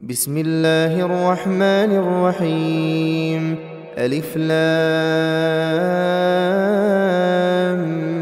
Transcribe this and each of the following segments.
بسم الله الرحمن الرحيم. ألف لام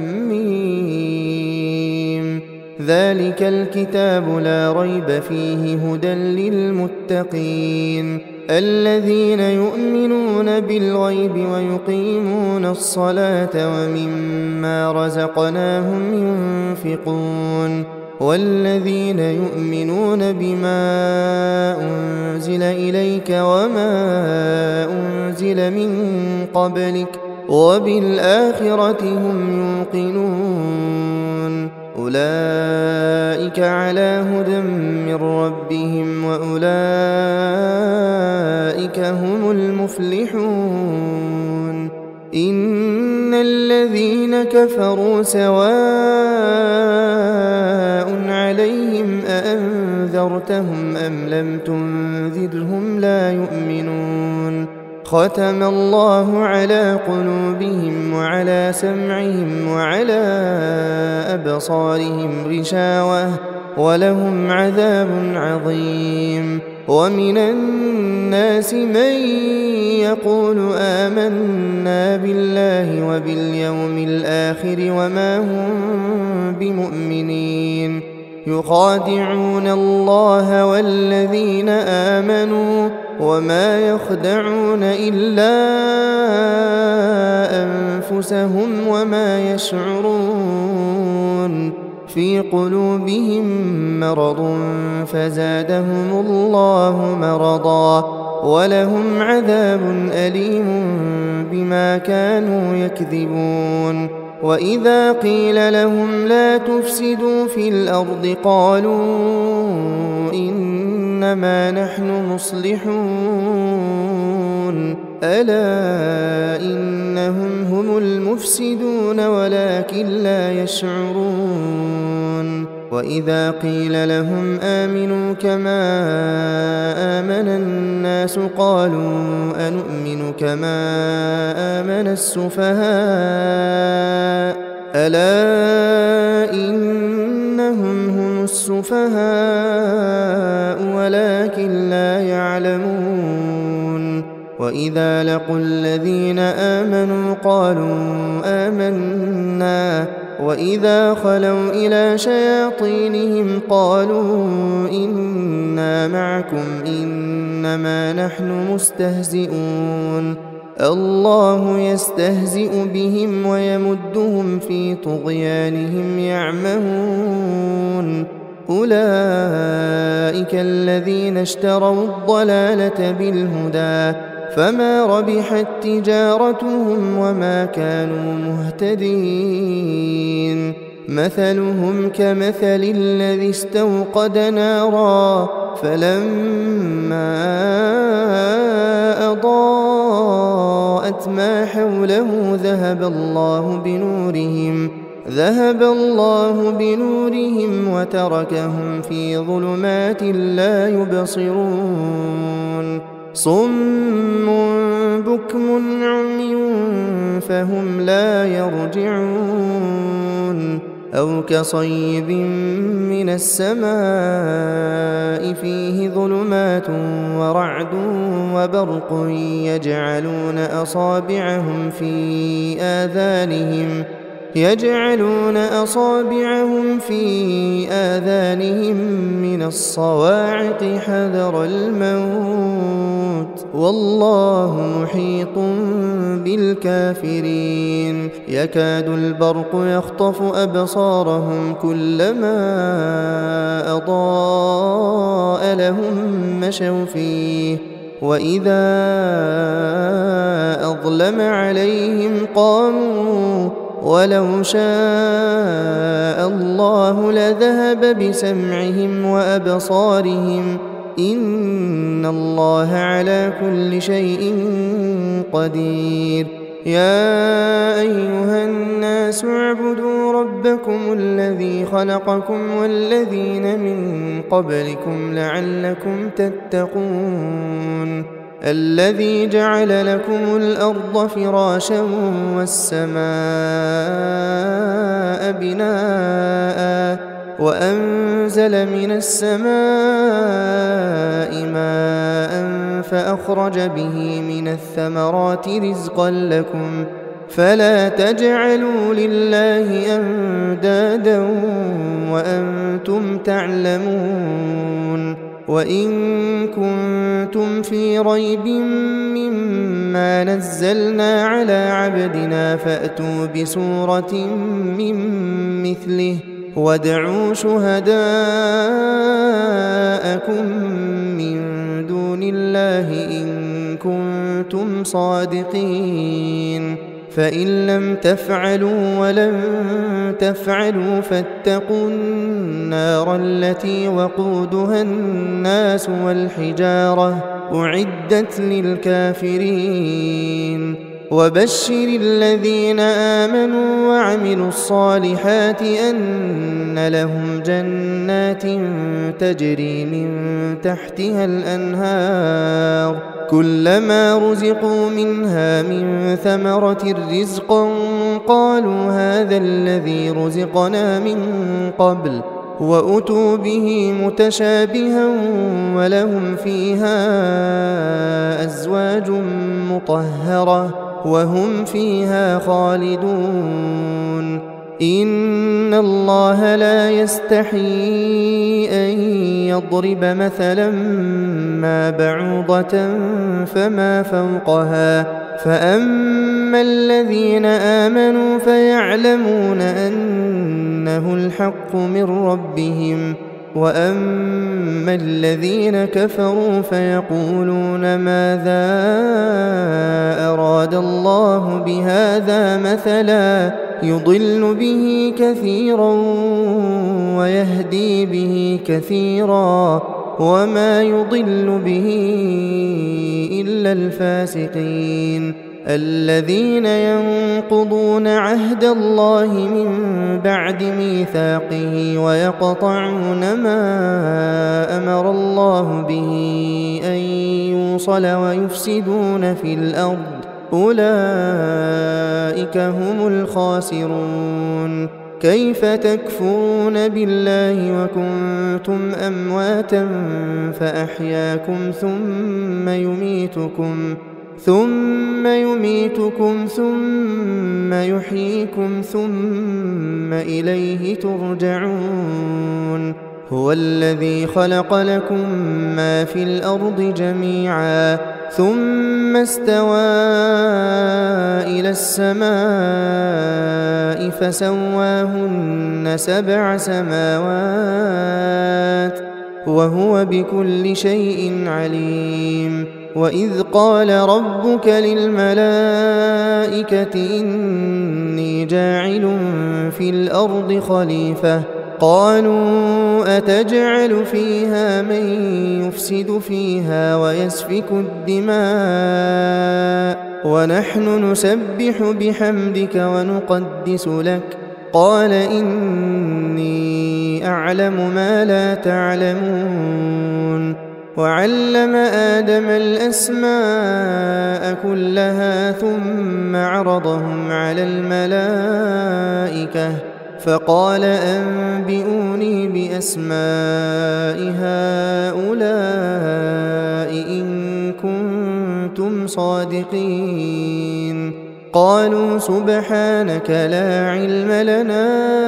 ميم. ذلك الكتاب لا ريب فيه هدى للمتقين الذين يؤمنون بالغيب ويقيمون الصلاة ومما رزقناهم ينفقون والذين يؤمنون بما أنزل إليك وما أنزل من قبلك وبالآخرة هم يوقنون أولئك على هدى من ربهم وأولئك هم المفلحون. إن الذين كفروا سواء عليهم أأنذرتهم أم لم تنذرهم لا يؤمنون. ختم الله على قلوبهم وعلى سمعهم وعلى أبصارهم غشاوة ولهم عذاب عظيم. ومن الناس من يقول آمنا بالله وباليوم الآخر وما هم بمؤمنين يخادعون الله والذين آمنوا وما يخدعون إلا أنفسهم وما يشعرون. في قلوبهم مرض فزادهم الله مرضا ولهم عذاب أليم بما كانوا يكذبون. وإذا قيل لهم لا تفسدوا في الأرض قالوا إنما نحن مصلحون ألا إنهم هم المفسدون ولكن لا يشعرون. وإذا قيل لهم آمنوا كما آمن الناس قالوا أنؤمن كما آمن السفهاء ألا إنهم هم السفهاء ولكن لا يعلمون. وإذا لقوا الذين آمنوا قالوا آمنا وإذا خلوا إلى شياطينهم قالوا إنا معكم إنما نحن مستهزئون. الله يستهزئ بهم ويمدهم في طغيانهم يعمهون. أولئك الذين اشتروا الضلالة بالهدى فما ربحت تجارتهم وما كانوا مهتدين. مثلهم كمثل الذي استوقد نارا فلما أضاءت ما حوله ذهب الله بنورهم وتركهم في ظلمات لا يبصرون. صم بكم عمي فهم لا يرجعون. أو كصيب من السماء فيه ظلمات ورعد وبرق يجعلون أصابعهم في آذانهم من الصواعق حذر الموت والله محيط بالكافرين. يكاد البرق يخطف أبصارهم كلما أضاء لهم مشوا فيه وإذا أظلم عليهم قاموا ولو شاء الله لذهب بسمعهم وأبصارهم إن الله على كل شيء قدير. يا أيها الناس اعبدوا ربكم الذي خلقكم والذين من قبلكم لعلكم تتقون. الذي جعل لكم الأرض فراشا والسماء بناء وأنزل من السماء ماء فأخرج به من الثمرات رزقا لكم فلا تجعلوا لله أندادا وأنتم تعلمون وإن كنتم في ريب مما نزلنا على عبدنا فأتوا بسورة من مثله وادعوا شهداءكم من دون الله إن كنتم صادقين فإن لم تفعلوا ولن تفعلوا فاتقوا النار التي وقودها الناس والحجارة أعدت للكافرين وبشر الذين آمنوا وعملوا الصالحات أن لهم جنات تجري من تحتها الأنهار كلما رزقوا منها من ثمرة رزقا قالوا هذا الذي رزقنا من قبل وأتوا به متشابها ولهم فيها أزواج مطهرة وهم فيها خالدون إن الله لا يستحيي أن يضرب مثلا ما بعوضة فما فوقها فأما الذين آمنوا فيعلمون أنه الحق من ربهم وأما الذين كفروا فيقولون ماذا أراد الله بهذا مثلا يضل به كثيرا ويهدي به كثيرا وما يضل به إلا الفاسقين الذين ينقضون عهد الله من بعد ميثاقه ويقطعون ما أمر الله به أن يوصل ويفسدون في الأرض أولئك هم الخاسرون كيف تكفرون بالله وكنتم أمواتا فأحياكم ثم يميتكم ثم يحييكم ثم إليه ترجعون هو الذي خلق لكم ما في الأرض جميعا ثم استوى إلى السماء فسواهن 7 سماوات وهو بكل شيء عليم وإذ قال ربك للملائكة إني جاعل في الأرض خليفة قالوا أتجعل فيها من يفسد فيها ويسفك الدماء ونحن نسبح بحمدك ونقدس لك قال إني أعلم ما لا تعلمون وعلم آدم الأسماء كلها ثم عرضهم على الملائكة فقال أنبئوني بأسماء هؤلاء إن كنتم صادقين قالوا سبحانك لا علم لنا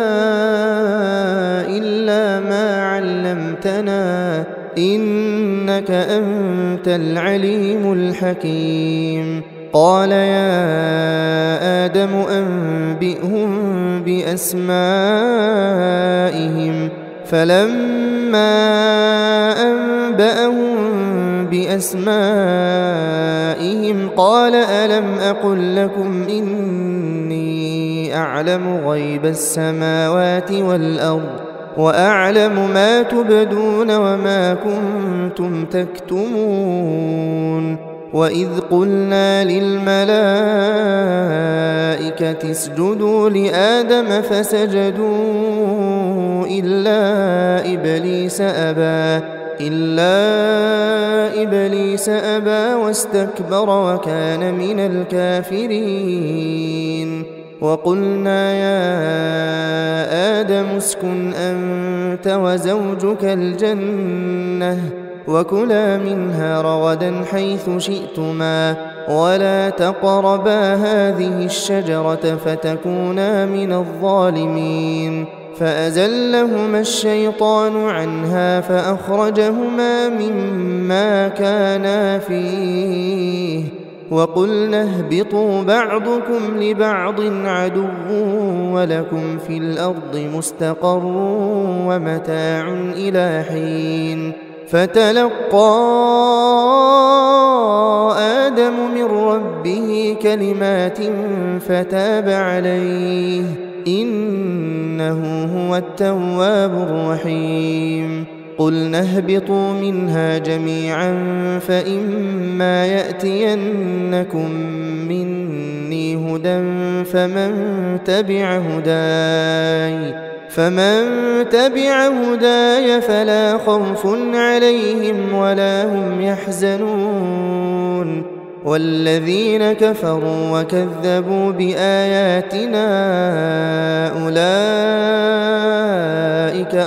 إلا ما علمتنا إنك أنت العليم الحكيم قال يا آدم أنبئهم بأسمائهم فلما أنبأهم بأسمائهم قال ألم أقل لكم إني أعلم غيب السماوات والأرض وأعلم ما تبدون وما كنتم تكتمون وإذ قلنا للملائكة اسجدوا لآدم فسجدوا إلا إبليس أبى واستكبر وكان من الكافرين وقلنا يا آدم اسكن أنت وزوجك الجنة وكلا منها رغدا حيث شئتما ولا تقربا هذه الشجرة فتكونا من الظالمين فأزلهما الشيطان عنها فأخرجهما مما كانا فيه وقلنا اهبطوا بعضكم لبعض عدو ولكم في الأرض مستقر ومتاع إلى حين فتلقى آدم من ربه كلمات فتاب عليه إنه هو التواب الرحيم قلنا اهبطوا منها جميعا فإما يأتينكم مني هدى فمن تبع هداي فلا خوف عليهم ولا هم يحزنون والذين كفروا وكذبوا بآياتنا أولئك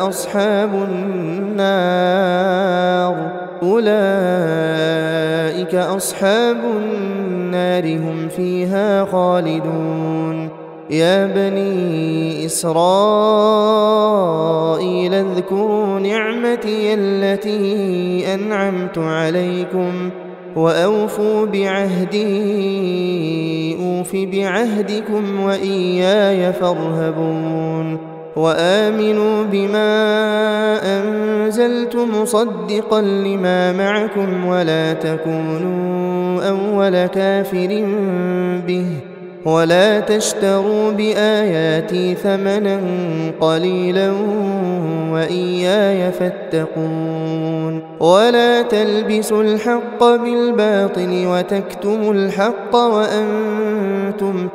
أصحاب النار هم فيها خالدون يا بني إسرائيل اذكروا نعمتي التي أنعمت عليكم وأوفوا بعهدي أوف بعهدكم وإياي فارهبون وآمنوا بما أنزلت مصدقا لما معكم ولا تكونوا أول كافر به ولا تشتروا بآياتي ثمنا قليلا وإياي فاتقون ولا تلبسوا الحق بالباطل وتكتموا الحق وأنتم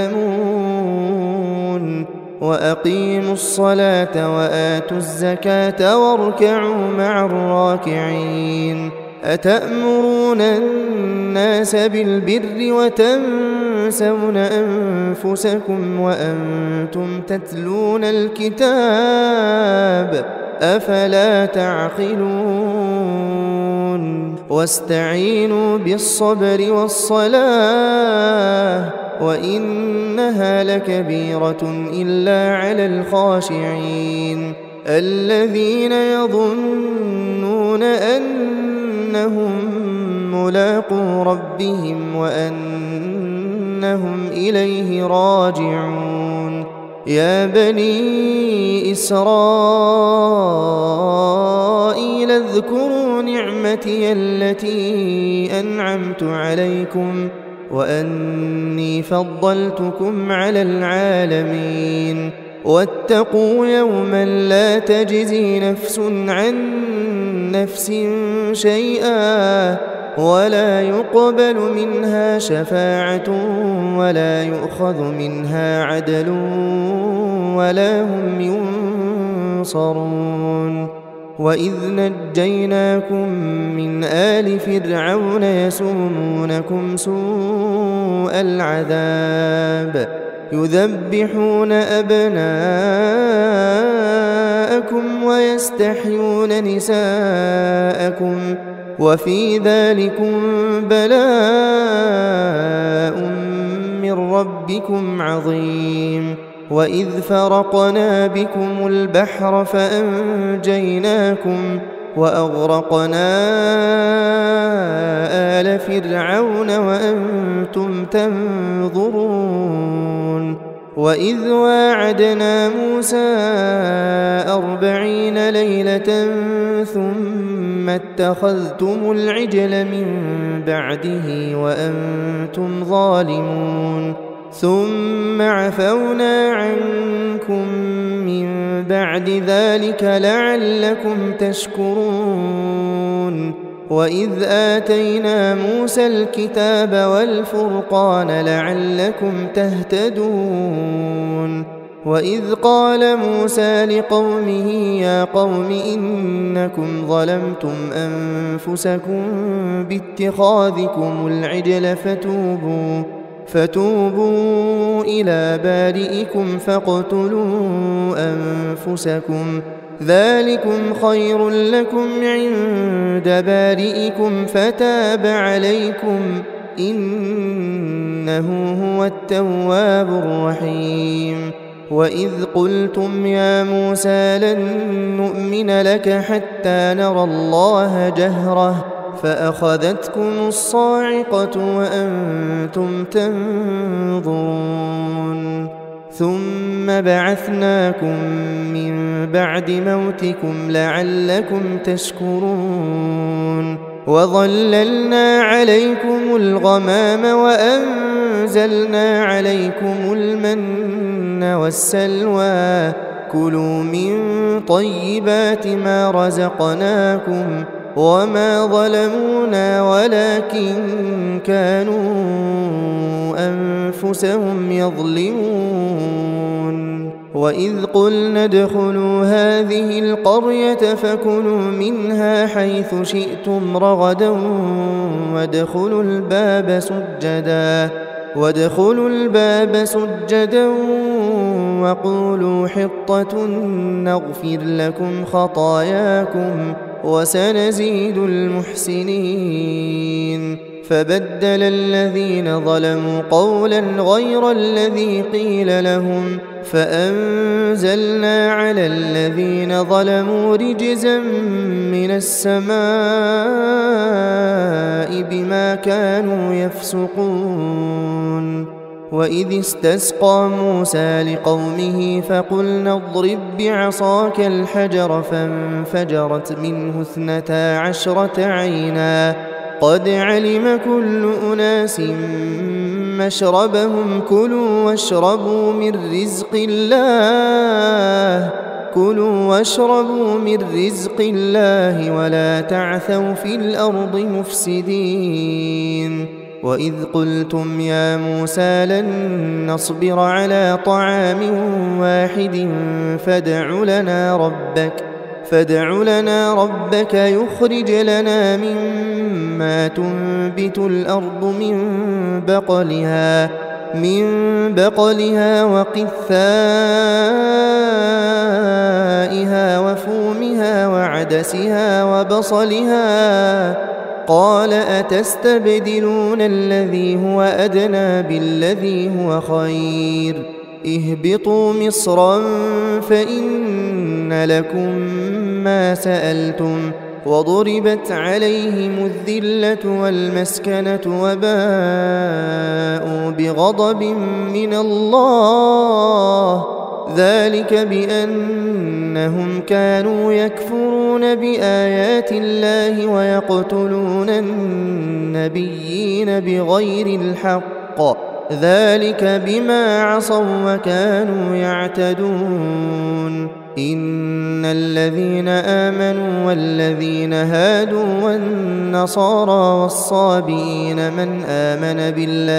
تعلمون وأقيموا الصلاة وآتوا الزكاة واركعوا مع الراكعين أتأمرون الناس بالبر وتنسون أنفسكم وأنتم تتلون الكتاب أفلا تعقلون واستعينوا بالصبر والصلاة وإنها لكبيرة إلا على الخاشعين الذين يظنون أنهم ملاقو ربهم وأنهم إليه راجعون يا بني إسرائيل اذكروا نعمتي التي أنعمت عليكم وأني فضلتكم على العالمين واتقوا يوما لا تجزي نفس عن نفس شيئا ولا يقبل منها شفاعة ولا يؤخذ منها عدل ولا هم ينصرون وإذ نجيناكم من آل فرعون يسومونكم سوء العذاب يذبحون أبناءكم ويستحيون نساءكم وفي ذلكم بلاء من ربكم عظيم وإذ فرقنا بكم البحر فأنجيناكم وأغرقنا آل فرعون وأنتم تنظرون وإذ واعدنا موسى 40 ليلة ثم اتخذتم العجل من بعده وأنتم ظالمون ثم عفونا عنكم من بعد ذلك لعلكم تشكرون وإذ آتينا موسى الكتاب والفرقان لعلكم تهتدون وإذ قال موسى لقومه يا قوم إنكم ظلمتم أنفسكم باتخاذكم العجل فتوبوا إلى بارئكم فاقتلوا أنفسكم ذلكم خير لكم عند بارئكم فتاب عليكم إنه هو التواب الرحيم. وإذ قلتم يا موسى لن نؤمن لك حتى نرى الله جهرة فأخذتكم الصاعقة وأنتم تنظرون ثم بعثناكم من بعد موتكم لعلكم تشكرون وظللنا عليكم الغمام وأنزلنا عليكم المن والسلوى كلوا من طيبات ما رزقناكم وما ظلمونا ولكن كانوا أنفسهم يظلمون. وإذ قلنا ادخلوا هذه القرية فكلوا منها حيث شئتم رغدا وادخلوا الباب سجدا وقولوا حطة نغفر لكم خطاياكم وسنزيد المحسنين. فبدل الذين ظلموا قولا غير الذي قيل لهم فأنزلنا على الذين ظلموا رجزا من السماء بما كانوا يفسقون. وإذ استسقى موسى لقومه فقلنا اضرب بعصاك الحجر فانفجرت منه 12 عينا قد علم كل أناس مشربهم كلوا واشربوا من رزق الله ولا تعثوا في الأرض مفسدين. وإذ قلتم يا موسى لن نصبر على طعام واحد فادع لنا ربك يخرج لنا مما تنبت الأرض من بقلها وقثائها وفومها وعدسها وبصلها قال أتستبدلون الذي هو أدنى بالذي هو خير اهبطوا مصرا فإن لكم ما سألتم وضربت عليهم الذلة والمسكنة وباءوا بغضب من الله ذلك بأنهم كانوا يكفرون بآيات الله ويقتلون النبيين بغير الحق ذلك بما عصوا وكانوا يعتدون. إن الذين آمنوا والذين هادوا والنصارى والصابئين من آمن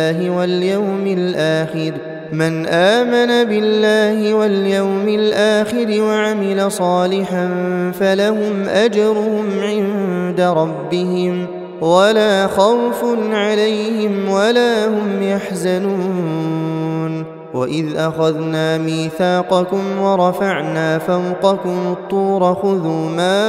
بالله واليوم الآخر وعمل صالحا فلهم أجرهم عند ربهم ولا خوف عليهم ولا هم يحزنون. وإذ أخذنا ميثاقكم ورفعنا فوقكم الطور خذوا ما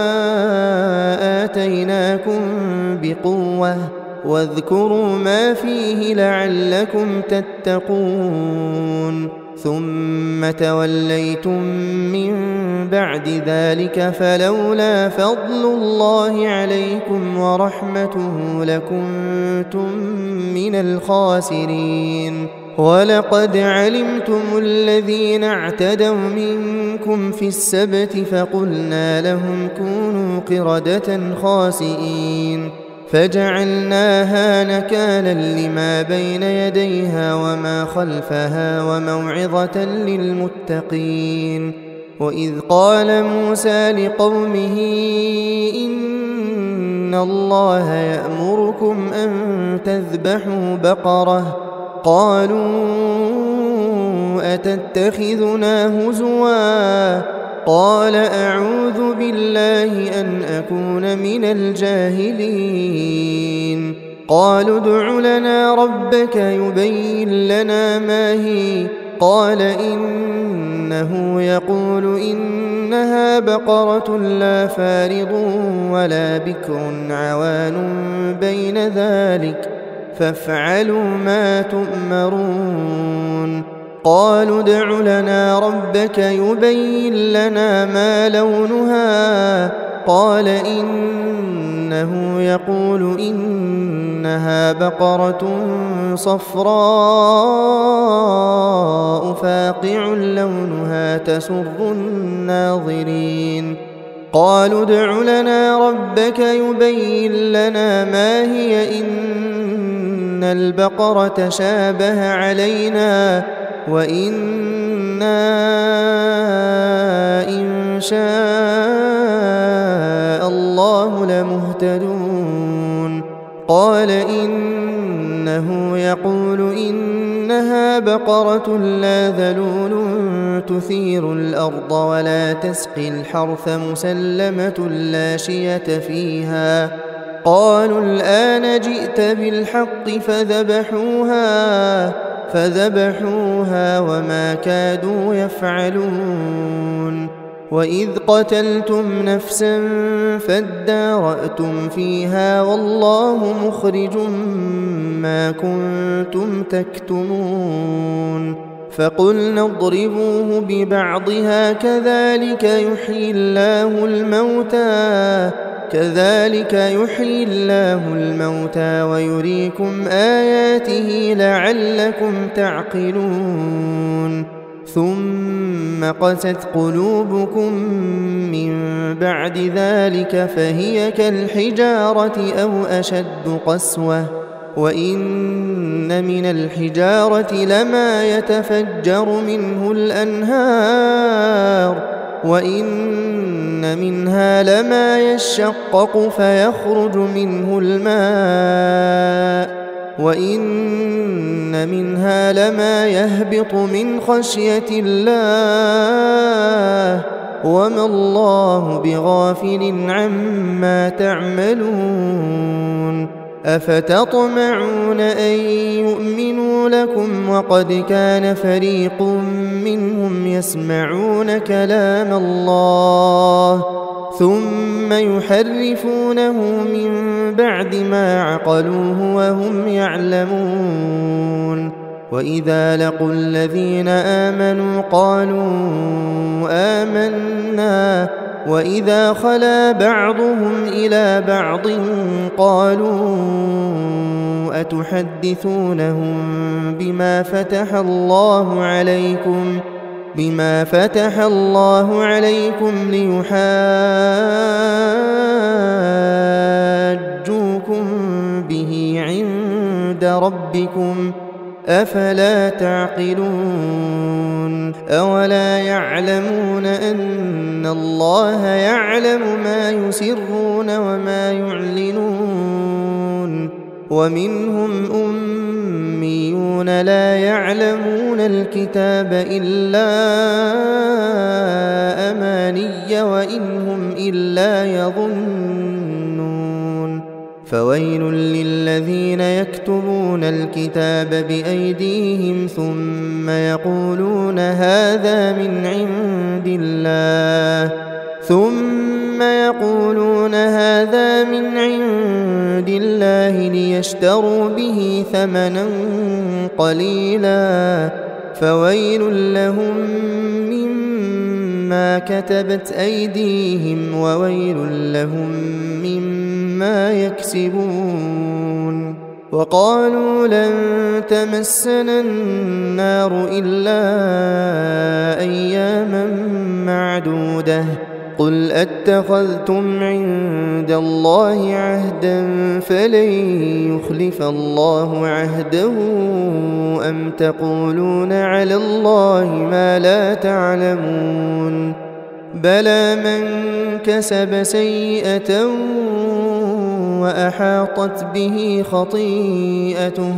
آتيناكم بقوة واذكروا ما فيه لعلكم تتقون. ثم توليتم من بعد ذلك فلولا فضل الله عليكم ورحمته لكنتم من الخاسرين. ولقد علمتم الذين اعتدوا منكم في السبت فقلنا لهم كونوا قردة خاسئين فجعلناها نكالا لما بين يديها وما خلفها وموعظة للمتقين. وإذ قال موسى لقومه إن الله يأمركم أن تذبحوا بقرة قالوا أتتخذنا هزوا قال أعوذ بالله أن أكون من الجاهلين. قالوا ادع لنا ربك يبين لنا ما هي قال إنه يقول إنها بقرة لا فارض ولا بكر عوان بين ذلك فافعلوا ما تؤمرون قالوا ادع لنا ربك يبين لنا ما لونها قال إنه يقول إنها بقرة صفراء فاقع لونها تسر الناظرين قالوا ادع لنا ربك يبين لنا ما هي إن البقرة شابه علينا وإنا إن شاء الله لمهتدون قال إنه يقول إنها بقرة لا ذلول تثير الأرض ولا تسقي الحرث مسلمة لا شية فيها قالوا الآن جئت بالحق فذبحوها وما كادوا يفعلون وإذ قتلتم نفسا فادارأتم فيها والله مخرج ما كنتم تكتمون فقلنا اضربوه ببعضها كذلك يحيي الله الموتى ويريكم آياته لعلكم تعقلون ثم قست قلوبكم من بعد ذلك فهي كالحجارة أو أشد قسوة وإن من الحجارة لما يتفجر منه الأنهار وإن منها لما يشقق فيخرج منه الماء وإن منها لما يهبط من خشية الله وما الله بغافل عما تعملون أفتطمعون أن يؤمنوا لكم وقد كان فريق منهم يسمعون كلام الله ثم يحرفونه من بعد ما عقلوه وهم يعلمون وإذا لقوا الذين آمنوا قالوا آمنا وإذا خلا بعضهم إلى بعض قالوا أتحدثونهم بما فتح الله عليكم ليحاجوكم به عند ربكم أفلا تعقلون أولا يعلمون أن الله يعلم ما يسرون وما يعلنون ومنهم أميون لا يعلمون الكتاب إلا أماني وإن هم إلا يظنون فويل للذين يكتبون الكتاب بأيديهم ثم يقولون هذا من عند الله ليشتروا به ثمنا قليلا فويل لهم مما كتبت أيديهم وويل لهم مما يكسبون وقالوا لن تمسنا النار إلا أياما معدودة قل أتخذتم عند الله عهدا فلن يخلف الله عهده أم تقولون على الله ما لا تعلمون بلى من كسب سيئة وأحاطت به خطيئته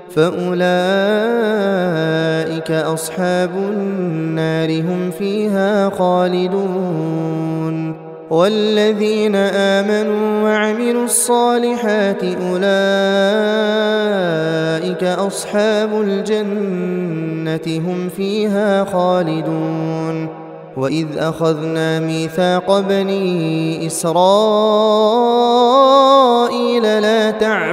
فأولئك أصحاب النار هم فيها خالدون والذين آمنوا وعملوا الصالحات أولئك أصحاب الجنة هم فيها خالدون. وإذ أخذنا ميثاق بني إسرائيل لا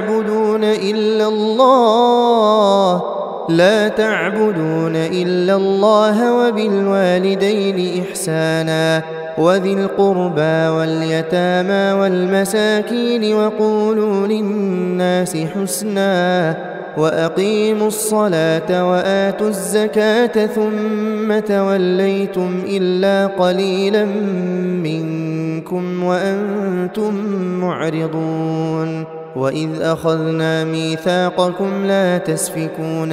تعبدون إلا الله وبالوالدين إحسانا وذي القربى واليتامى والمساكين وقولوا للناس حسنا وأقيموا الصلاة وآتوا الزكاة ثم توليتم إلا قليلا منكم وأنتم معرضون. وإذ أخذنا ميثاقكم لا تسفكون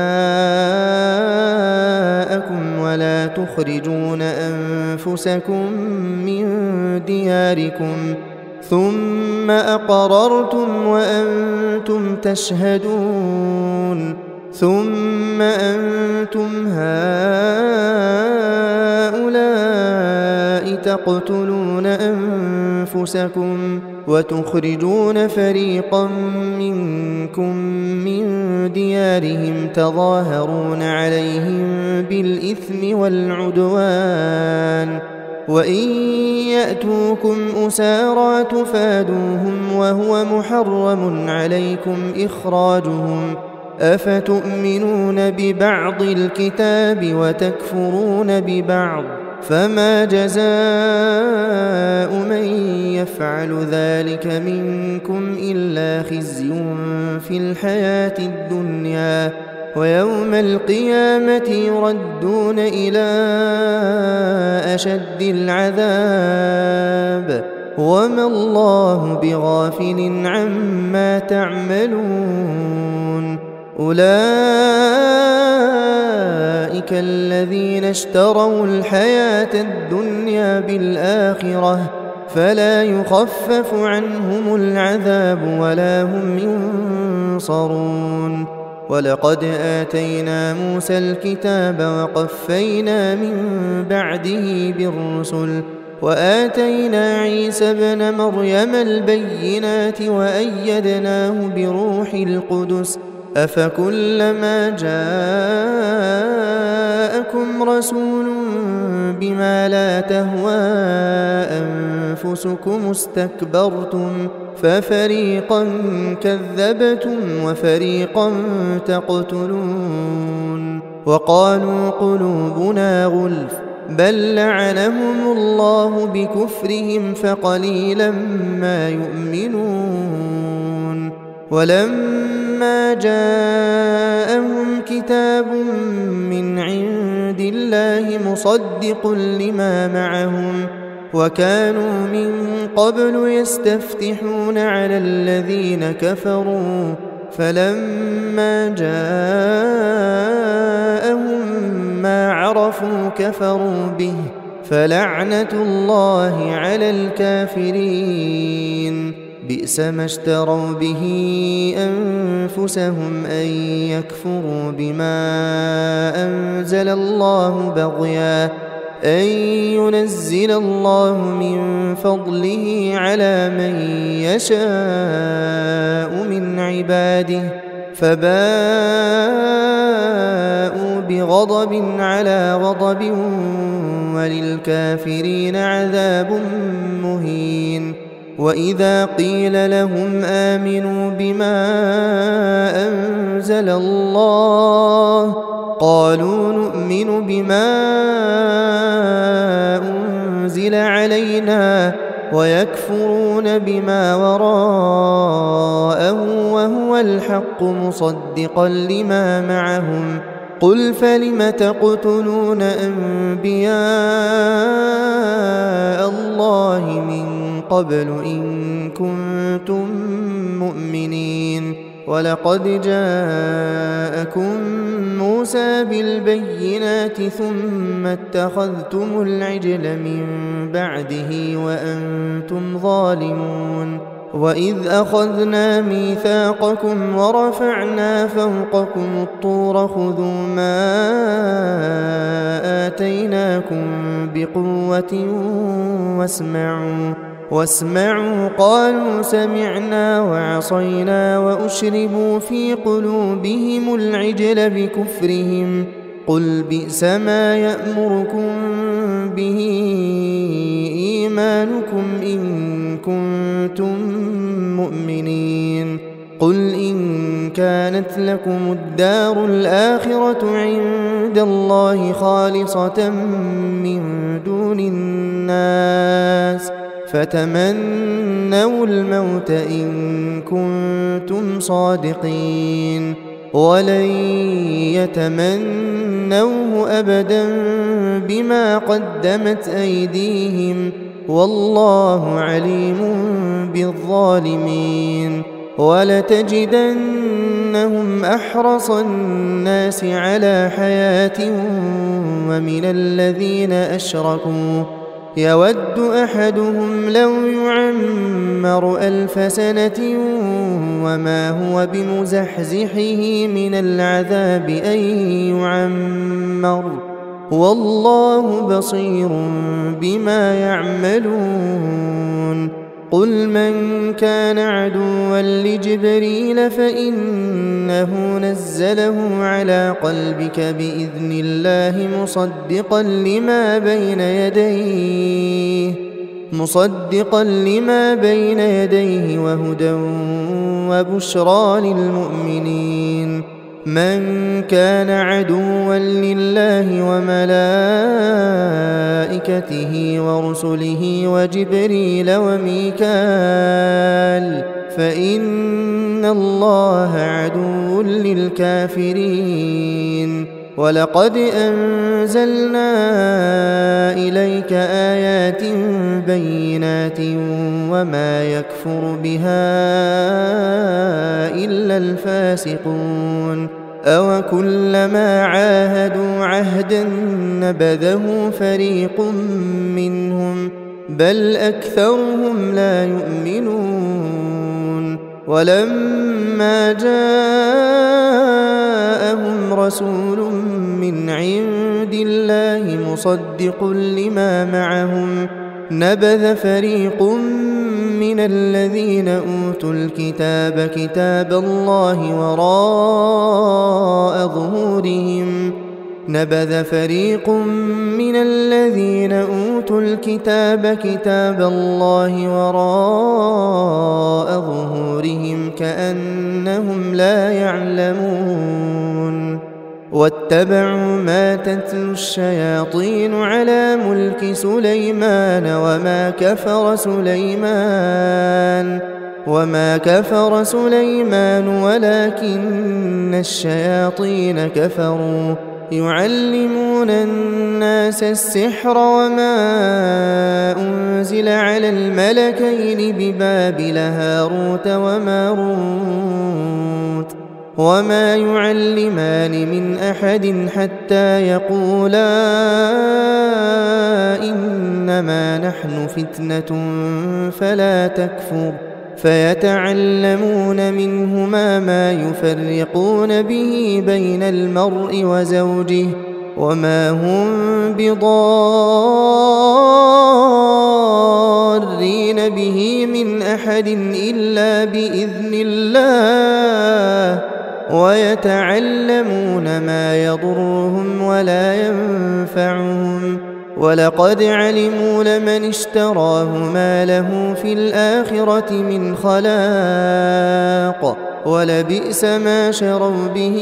دماءكم ولا تخرجون أنفسكم من دياركم ثم أقررتم وأنتم تشهدون ثم أنتم هؤلاء تقتلون أنفسكم وتخرجون فريقا منكم من ديارهم تظاهرون عليهم بالإثم والعدوان وإن يأتوكم أسارى تفادوهم وهو محرم عليكم إخراجهم أفتؤمنون ببعض الكتاب وتكفرون ببعض فما جزاء من يفعل ذلك منكم إلا خزي في الحياة الدنيا ويوم القيامة يردون إلى أشد العذاب وما الله بغافل عما تعملون. أولئك الذين اشتروا الحياة الدنيا بالآخرة فلا يخفف عنهم العذاب ولا هم ينصرون. ولقد آتينا موسى الكتاب وقفينا من بعده بالرسل وآتينا عيسى ابن مريم البينات وأيدناه بروح القدس أفكلما جاءكم رسول بما لا تهوى أنفسكم استكبرتم ففريقا كذبتم وفريقا تقتلون. وقالوا قلوبنا غلف بل لعنهم الله بكفرهم فقليلا ما يؤمنون. ولما جاءهم كتاب من عند الله مصدق لما معهم وكانوا من قبل يستفتحون على الذين كفروا فلما جاءهم ما عرفوا كفروا به فلعنة الله على الكافرين. بئس ما اشتروا به أنفسهم أن يكفروا بما أنزل الله بغيا أن ينزل الله من فضله على من يشاء من عباده فباءوا بغضب على غضب وللكافرين عذاب مهين. وإذا قيل لهم آمنوا بما أنزل الله قالوا نؤمن بما أنزل علينا ويكفرون بما وراءه وهو الحق مصدقا لما معهم قل فلم تقتلون أنبياء الله من قبل إن كنتم مؤمنين. ولقد جاءكم موسى بالبينات ثم اتخذتم العجل من بعده وأنتم ظالمون. وإذ أخذنا ميثاقكم ورفعنا فوقكم الطور خذوا ما آتيناكم بقوة واسمعوا قالوا سمعنا وعصينا وأشربوا في قلوبهم العجل بكفرهم قل بئس ما يأمركم به إيمانكم إن كنتم مؤمنين قل إن كانت لكم الدار الآخرة عند الله خالصة من دون الناس فتمنوا الموت إن كنتم صادقين ولن يتمنوه أبدا بما قدمت أيديهم والله عليم بالظالمين ولتجدنهم أحرص الناس على حياة ومن الذين أشركوا يود أحدهم لو يعمر 1000 سنة وما هو بمزحزحه من العذاب أن يعمر والله بصير بما يعملون قل من كان عدوا لجبريل فإنه نزله على قلبك بإذن الله مصدقا لما بين يديه وهدى وبشرى للمؤمنين من كان عدوا لله وملائكته ورسله وجبريل وميكال فإن الله عدو للكافرين ولقد أنزلنا إليك آيات بينات وما يكفر بها إلا الفاسقون أوكلما عاهدوا عهدا نبذه فريق منهم بل أكثرهم لا يؤمنون ولما جاءهم رسول من عند الله مصدق لما معهم نبذ فريق من الذين أوتوا الكتاب كتاب الله وراء ظهورهم نبذ فريق من الذين أوتوا الكتاب كتاب الله وراء ظهورهم كأنهم لا يعلمون واتبعوا ما تتلو الشياطين على ملك سليمان وما كفر سليمان ولكن الشياطين كفروا يعلمون الناس السحر وما أنزل على الملكين ببابل هاروت وماروت وما يعلمان من أحد حتى يقولا إنما نحن فتنة فلا تكفر فيتعلمون منهما ما يفرقون به بين المرء وزوجه وما هم بضارين به من أحد إلا بإذن الله ويتعلمون ما يضرهم ولا ينفعهم ولقد علموا لمن اشتراه ما له في الآخرة من خلاق ولبئس ما شروا به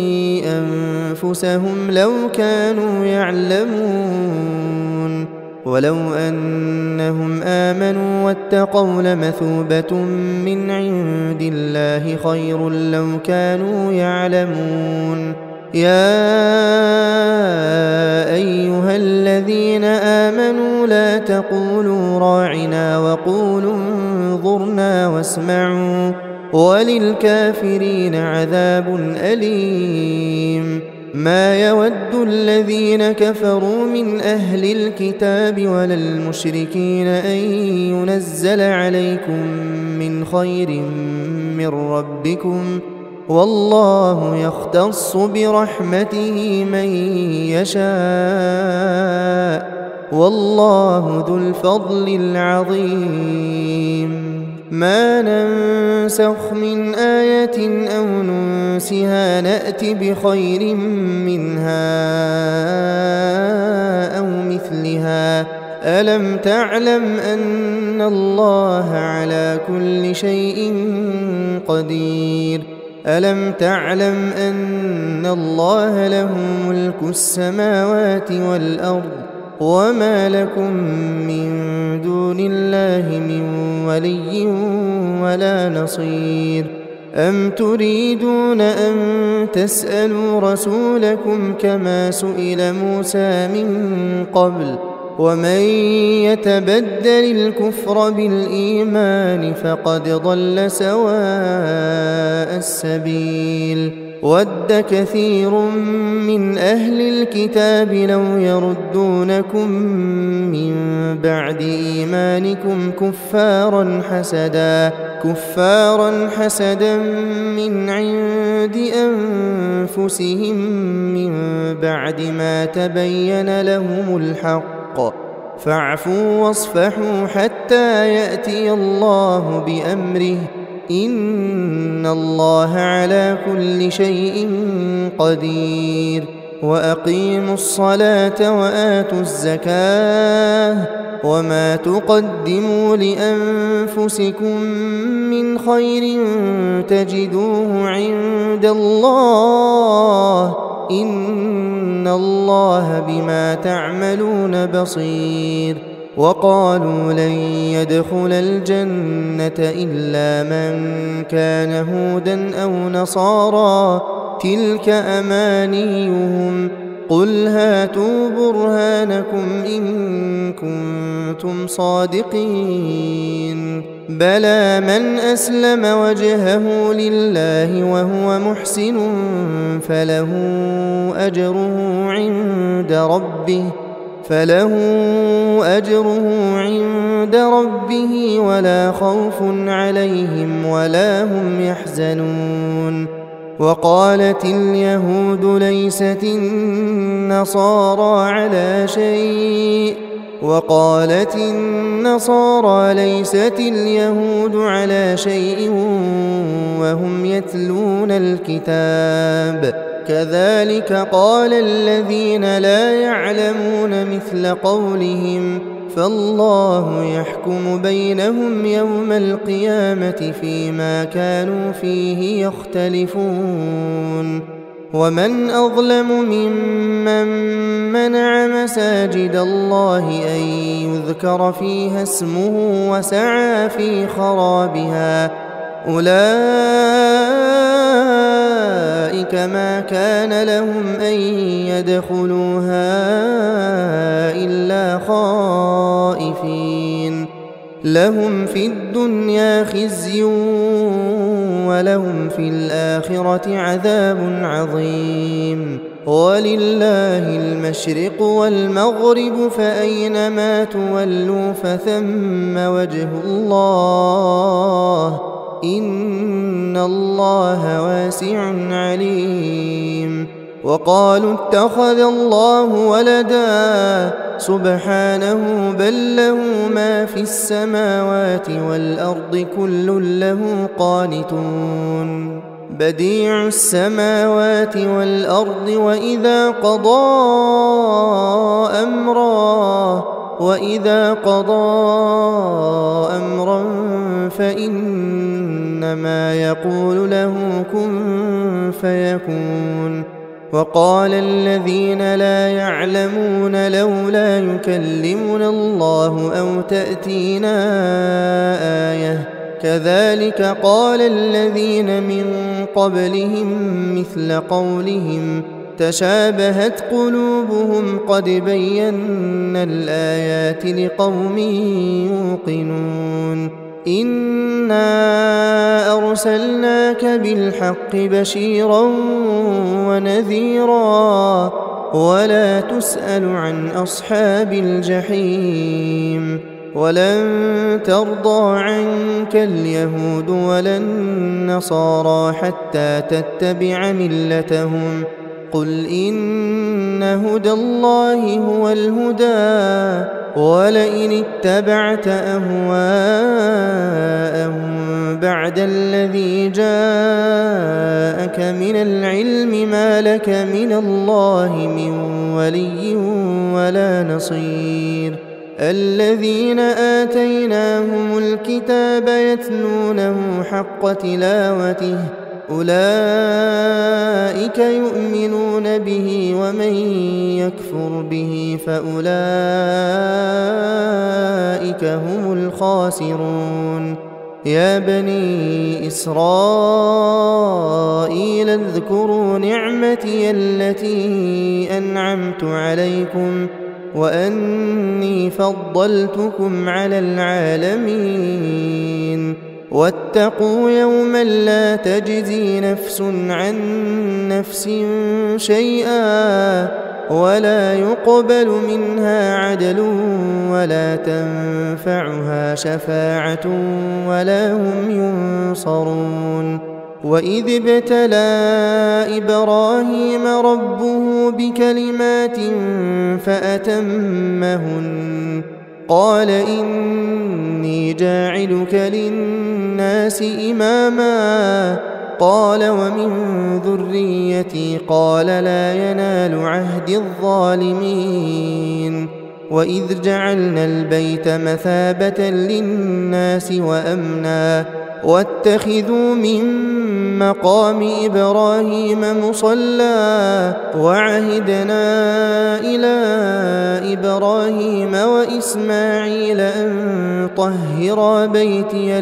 أنفسهم لو كانوا يعلمون ولو أنهم آمنوا واتقوا لمثوبة من عند الله خير لو كانوا يعلمون يا أيها الذين آمنوا لا تقولوا راعنا وقولوا انظرنا واسمعوا وللكافرين عذاب أليم ما يود الذين كفروا من أهل الكتاب ولا المشركين أن ينزل عليكم من خير من ربكم والله يختص برحمته من يشاء والله ذو الفضل العظيم ما ننسخ من آية أو ننسها نأت بخير منها أو مثلها ألم تعلم أن الله على كل شيء قدير ألم تعلم أن الله له ملك السماوات والأرض وما لكم من دون الله من ولي ولا نصير أم تريدون أن تسألوا رسولكم كما سئل موسى من قبل ومن يتبدل الكفر بالإيمان فقد ضل سواء السبيل ود كثير من أهل الكتاب لو يردونكم من بعد إيمانكم كفارا حسدا من عند أنفسهم من بعد ما تبين لهم الحق فاعفوا واصفحوا حتى يأتي الله بأمره إن الله على كل شيء قدير وأقيموا الصلاة وآتوا الزكاة وما تقدموا لأنفسكم من خير تجدوه عند الله إن الله بما تعملون بصير وقالوا لن يدخل الجنة إلا من كان هودا أو نصارى تلك أمانيهم قل هاتوا برهانكم إن كنتم صادقين بلى من أسلم وجهه لله وهو محسن فله أجره عند ربه ولا خوف عليهم ولا هم يحزنون وقالت اليهود ليست النصارى على شيء وقالت النصارى ليست اليهود على شيء وهم يتلون الكتاب كذلك قال الذين لا يعلمون مثل قولهم فالله يحكم بينهم يوم القيامة فيما كانوا فيه يختلفون ومن أظلم ممن منع مساجد الله أن يذكر فيها اسمه وسعى في خرابها أولئك ما كان لهم أن يدخلوها إلا خائفين لهم في الدنيا خزي ولهم في الآخرة عذاب عظيم ولله المشرق والمغرب فأينما تولوا فثم وجه الله إن الله واسع عليم وقالوا اتخذ الله ولدا سبحانه بل له ما في السماوات والأرض كل له قانتون بديع السماوات والأرض وإذا قضى أمرا فإنما يقول له كن فيكون وقال الذين لا يعلمون لولا يكلمنا الله أو تأتينا آية كذلك قال الذين من قبلهم مثل قولهم تشابهت قلوبهم قد بينا الآيات لقوم يوقنون إنا أرسلناك بالحق بشيرا ونذيرا ولا تسأل عن أصحاب الجحيم ولن ترضى عنك اليهود ولا النصارى حتى تتبع ملتهم قل إن هدى الله هو الهدى ولئن اتبعت أهواءهم بعد الذي جاءك من العلم ما لك من الله من ولي ولا نصير الذين آتيناهم الكتاب يتلونه حق تلاوته أولئك يؤمنون به ومن يكفر به فأولئك هم الخاسرون يا بني إسرائيل اذكروا نعمتي التي أنعمت عليكم وأني فضلتكم على العالمين واتقوا يوما لا تجزي نفس عن نفس شيئا ولا يقبل منها عدل ولا تنفعها شفاعة ولا هم ينصرون وإذ ابتلى إبراهيم ربه بكلمات فأتمهن قال إني جاعلك للناس إماما قال ومن ذريتي قال لا ينال عهد الظالمين وإذ جعلنا البيت مثابة للناس وأمنا واتخذوا من مقام إبراهيم مصلى وعهدنا إلى إبراهيم وإسماعيل أن طهرا بيتي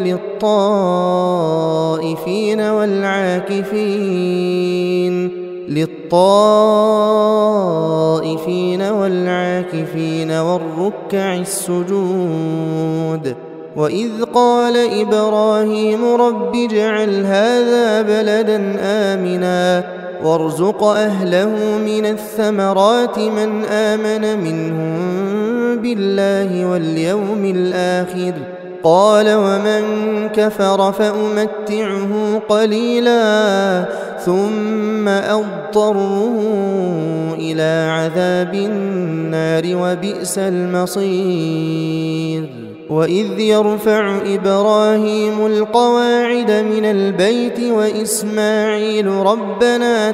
للطائفين والعاكفين والركع السجود وإذ قال إبراهيم رب اجعل هذا بلدا آمنا وارزق أهله من الثمرات من آمن منهم بالله واليوم الآخر قال ومن كفر فأمتعه قليلا ثم أضطره إلى عذاب النار وبئس المصير وإذ يرفع إبراهيم القواعد من البيت وإسماعيل ربنا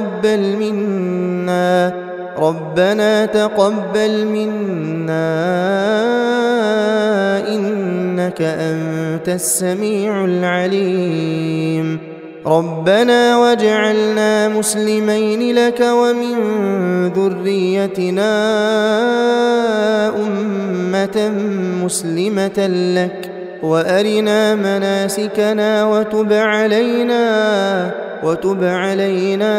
تقبل منا إنك أنت السميع العليم ربنا واجعلنا مسلمين لك ومن ذريتنا أمة مسلمة لك وأرنا مناسكنا وتب علينا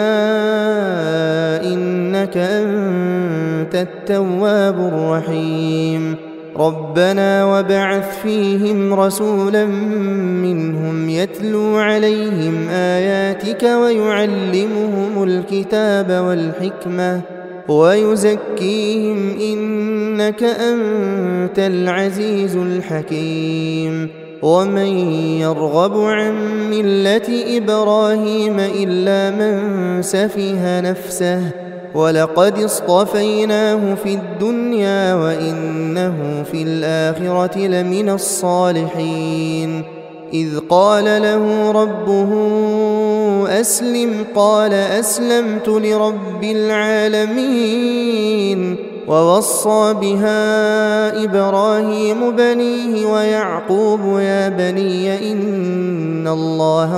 إنك أنت التواب الرحيم ربنا وابعث فيهم رسولا منهم يتلو عليهم آياتك ويعلمهم الكتاب والحكمة ويزكيهم إنك أنت العزيز الحكيم ومن يرغب عن ملة إبراهيم إلا من سفه نفسه ولقد اصطفيناه في الدنيا وإنه في الآخرة لمن الصالحين إذ قال له ربه أسلم قال أسلمت لرب العالمين ووصى بها إبراهيم بنيه ويعقوب يا بني إن الله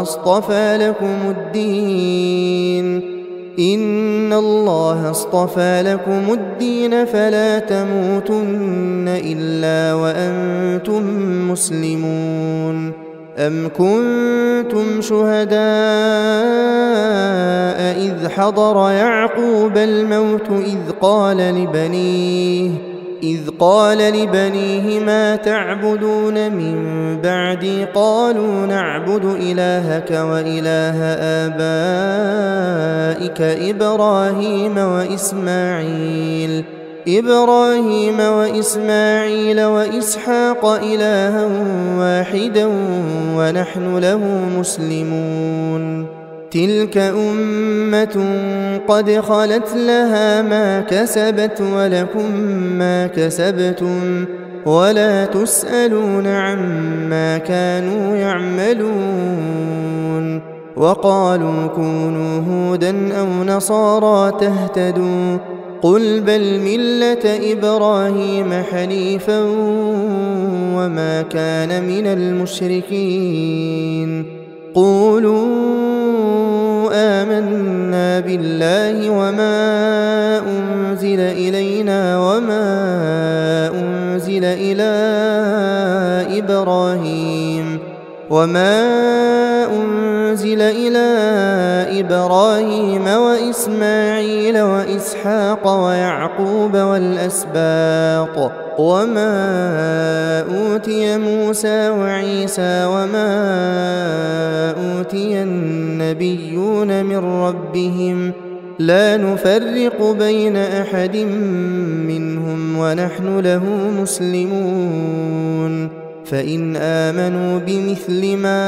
اصطفى لكم الدين فلا تموتن إلا وأنتم مسلمون أم كنتم شهداء إذ حضر يعقوب الموت إذ قال لبنيه ما تعبدون من بعدي قالوا نعبد إلهك وإله آبائك إبراهيم وإسماعيل وإسحاق إلها واحدا ونحن له مسلمون تلك أمة قد خلت لها ما كسبت ولكم ما كسبتم ولا تسألون عما كانوا يعملون وقالوا كونوا هودا أو نصارى تهتدوا قل بل ملة إبراهيم حنيفا وما كان من المشركين قولوا آمنا بالله وما أنزل إلينا وما أنزل إلى إبراهيم وإسماعيل وإسحاق ويعقوب والأسباط وما أوتي موسى وعيسى وما أوتي النبيون من ربهم لا نفرق بين أحد منهم ونحن له مسلمون فإن آمنوا بمثل ما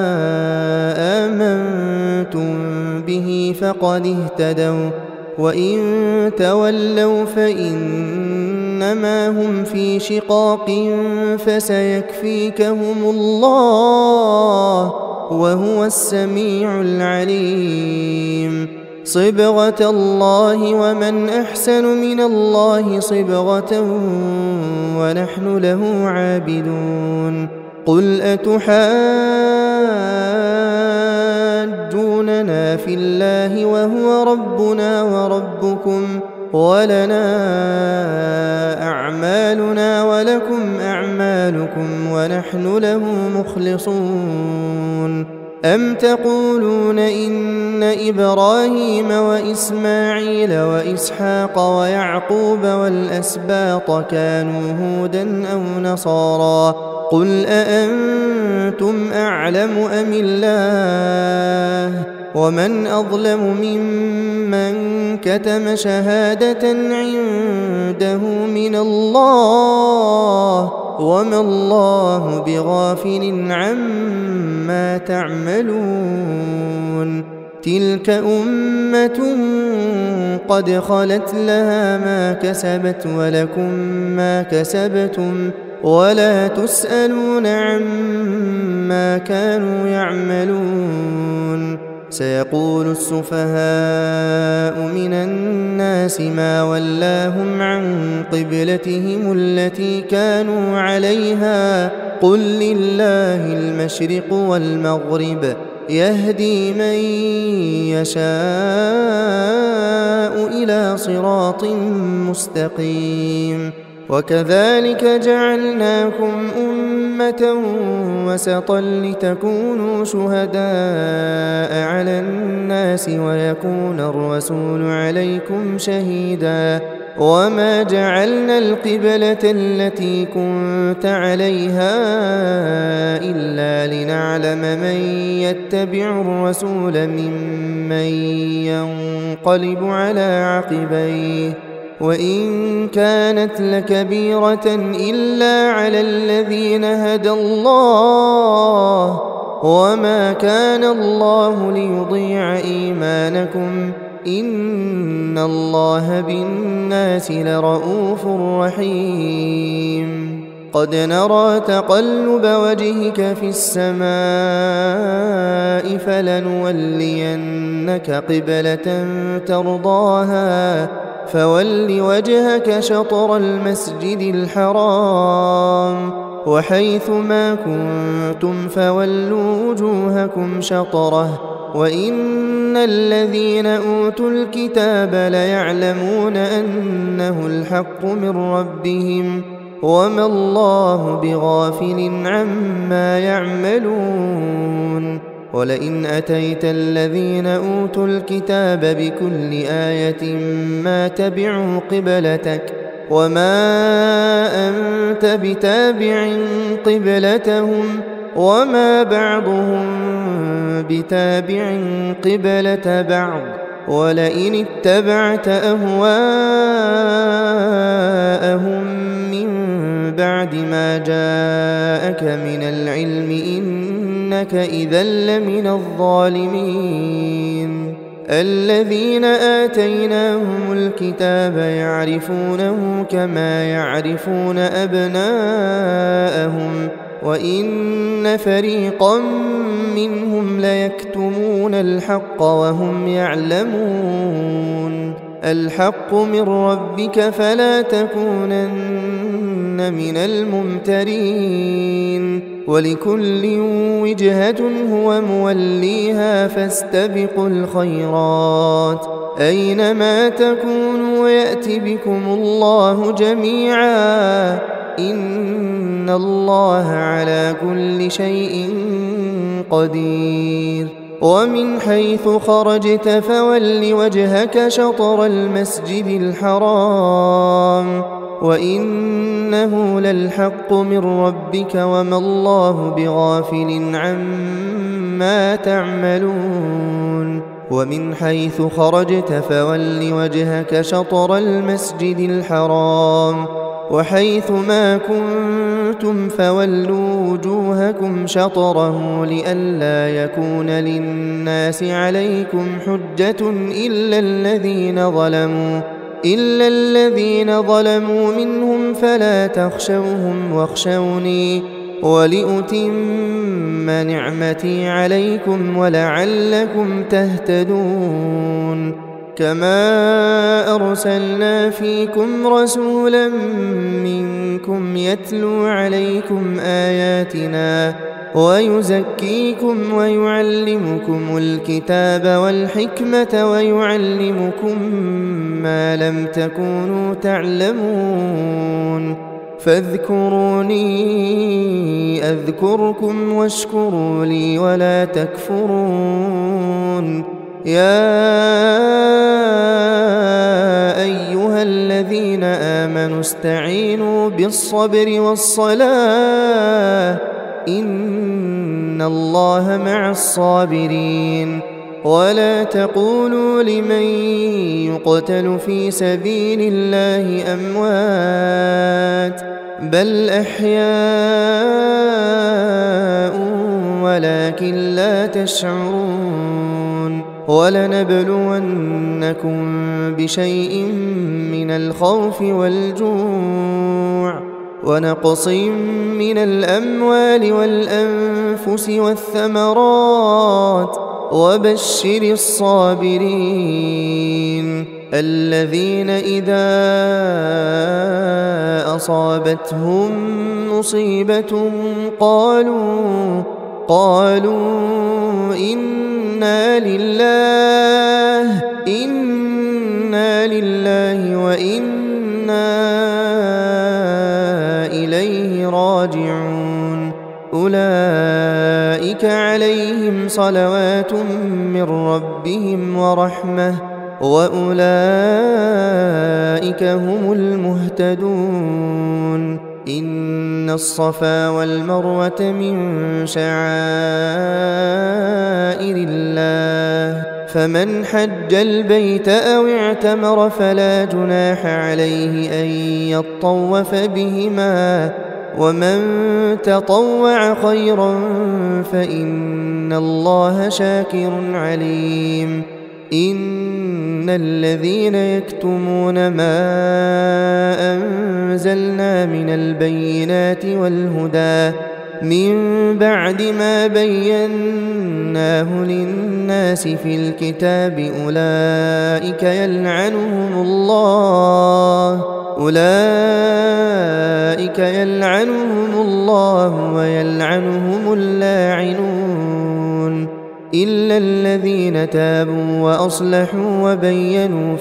آمنتم به فقد اهتدوا وإن تولوا فإنما هم في شقاق فسيكفيكهم الله وهو السميع العليم صبغة الله ومن أحسن من الله صبغة ونحن له عابدون قل أتحاجوننا في الله وهو ربنا وربكم ولنا أعمالنا ولكم أعمالكم ونحن له مخلصون أم تقولون إن إبراهيم وإسماعيل وإسحاق ويعقوب والأسباط كانوا هودا أو نصارى قل أأنتم أعلم أم الله ومن أظلم ممن كتم شهادة عنده من الله وما الله بغافل عما تعملون تلك أمة قد خلت لها ما كسبت ولكم ما كسبتم ولا تسألون عما كانوا يعملون سيقول السفهاء من الناس ما ولاهم عن قبلتهم التي كانوا عليها قل لله المشرق والمغرب يهدي من يشاء إلى صراط مستقيم وكذلك جعلناكم أمة وسطا لتكونوا شهداء على الناس ويكون الرسول عليكم شهيدا وما جعلنا القبلة التي كنت عليها إلا لنعلم من يتبع الرسول ممن ينقلب على عقبيه وإن كانت لكبيرة إلا على الذين هدى الله وما كان الله ليضيع إيمانكم إن الله بالناس لرؤوف رحيم قد نرى تقلب وجهك في السماء فلنولينك قبلة ترضاها فول وجهك شطر المسجد الحرام وحيث ما كنتم فولوا وجوهكم شطره وإن الذين أوتوا الكتاب ليعلمون أنه الحق من ربهم وما الله بغافل عما يعملون ولئن أتيت الذين أوتوا الكتاب بكل آية ما تبعوا قبلتك وما أنت بتابع قبلتهم وما بعضهم بتابع قبلة بعض ولئن اتبعت أهواءهم من بعد ما جاءك من العلم إنك إذا لمن الظالمين الذين آتيناهم الكتاب يعرفونه كما يعرفون أبناءهم وإن فريقا منهم ليكتمون الحق وهم يعلمون الحق من ربك فلا تكونن من الممترين ولكل وجهة هو موليها فاستبقوا الخيرات أينما تكونوا يأت بكم الله جميعا إن الله على كل شيء قدير ومن حيث خرجت فول وجهك شطر المسجد الحرام وإنه للحق من ربك وما الله بغافل عما تعملون ومن حيث خرجت فول وجهك شطر المسجد الحرام وحيث ما كنتم فولوا وجوهكم شطره لئلا يكون للناس عليكم حجة إلا الذين ظلموا منهم فلا تخشوهم واخشوني ولأتم نعمتي عليكم ولعلكم تهتدون كما أرسلنا فيكم رسولا منكم يتلو عليكم آياتنا ويزكيكم ويعلمكم الكتاب والحكمة ويعلمكم ما لم تكونوا تعلمون فاذكروني أذكركم واشكروا لي ولا تكفرون يا أيها الذين آمنوا استعينوا بالصبر والصلاة إن الله مع الصابرين ولا تقولوا لمن يقتل في سبيل الله أموات بل أحياء ولكن لا تشعرون ولنبلونكم بشيء من الخوف والجوع ونقص من الأموال والأنفس والثمرات وبشر الصابرين الذين إذا أصابتهم مصيبة قالوا إنا لله وإنا إليه راجعون أولئك عليهم صلوات من ربهم ورحمة وأولئك هم المهتدون إن الصفا والمروة من شعائر الله فمن حج البيت أو اعتمر فلا جناح عليه أن يطوف بهما ومن تطوع خيرا فإن الله شاكر عليم إن الذين يكتمون ما أنزلنا من البينات والهدى من بعد ما بيناه للناس في الكتاب أولئك يلعنهم الله ويلعنهم اللاعنون إلا الذين تابوا وأصلحوا وبينوا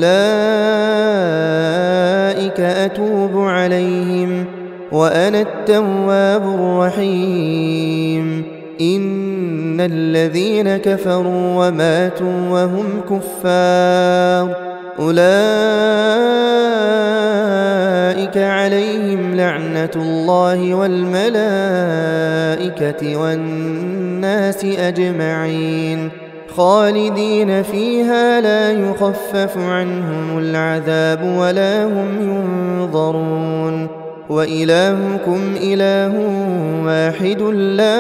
فأولئك أتوب عليهم وأنا التواب الرحيم إن الذين كفروا وماتوا وهم كفار أولئك فأولئك عليهم لعنة الله والملائكة والناس أجمعين خالدين فيها لا يخفف عنهم العذاب ولا هم ينظرون وإلهكم إله واحد لا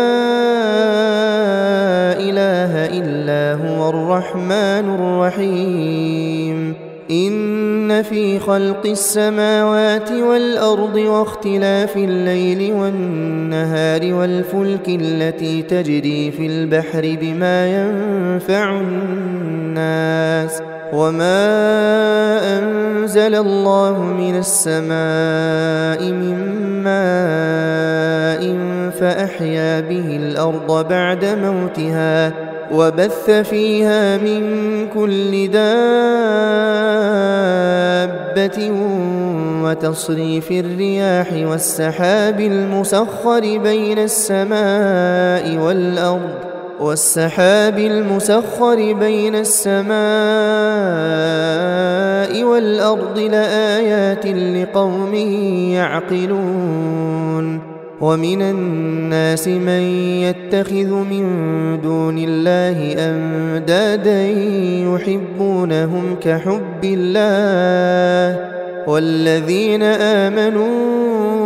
إله إلا هو الرحمن الرحيم إن في خلق السماوات والأرض واختلاف الليل والنهار والفلك التي تجري في البحر بما ينفع الناس وما أنزل الله من السماء من ماء فأحيا به الأرض بعد موتها وبث فيها من كل دابة وتصريف الرياح والسحاب المسخر بين السماء والأرض لآيات لقوم يعقلون ومن الناس من يتخذ من دون الله أندادا يحبونهم كحب الله والذين آمنوا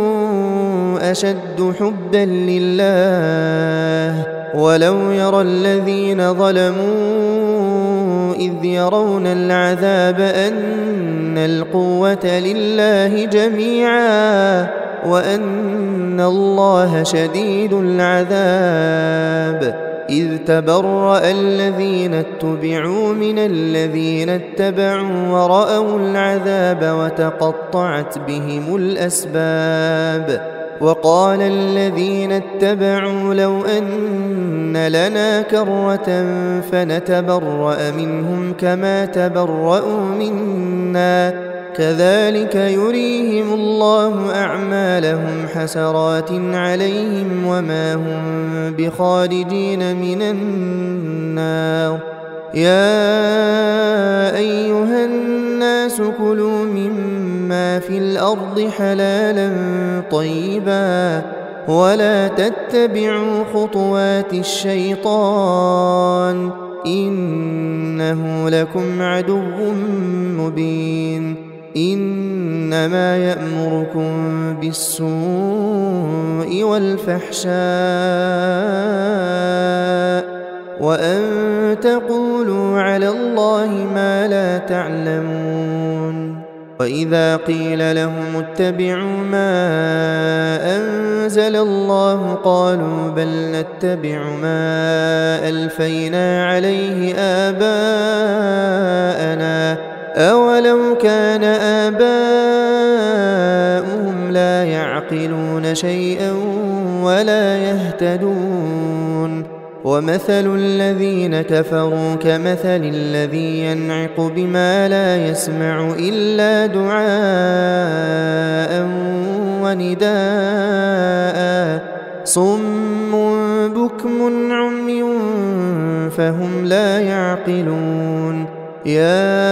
أشد حبا لله ولو يرى الذين ظلموا إذ يرون العذاب أن القوة لله جميعا وأن الله شديد العذاب إذ تبرأ الذين اتبعوا من الذين اتبعوا ورأوا العذاب وتقطعت بهم الأسباب وقال الذين اتبعوا لو أن لنا كرة فنتبرأ منهم كما تبرأوا منا كذلك يريهم الله أعمالهم حسرات عليهم وما هم بخارجين من النار يا أيها الناس كلوا مما في الأرض حلالا طيبا ولا تتبعوا خطوات الشيطان إنه لكم عدو مبين إنما يأمركم بالسوء والفحشاء وأن تقولوا على الله ما لا تعلمون وإذا قيل لهم اتبعوا ما أنزل الله قالوا بل نتبع ما ألفينا عليه آباءنا أولو كان آباؤهم لا يعقلون شيئا ولا يهتدون ومثل الذين كفروا كمثل الذي ينعق بما لا يسمع إلا دعاء ونداء صم بكم عمي فهم لا يعقلون يا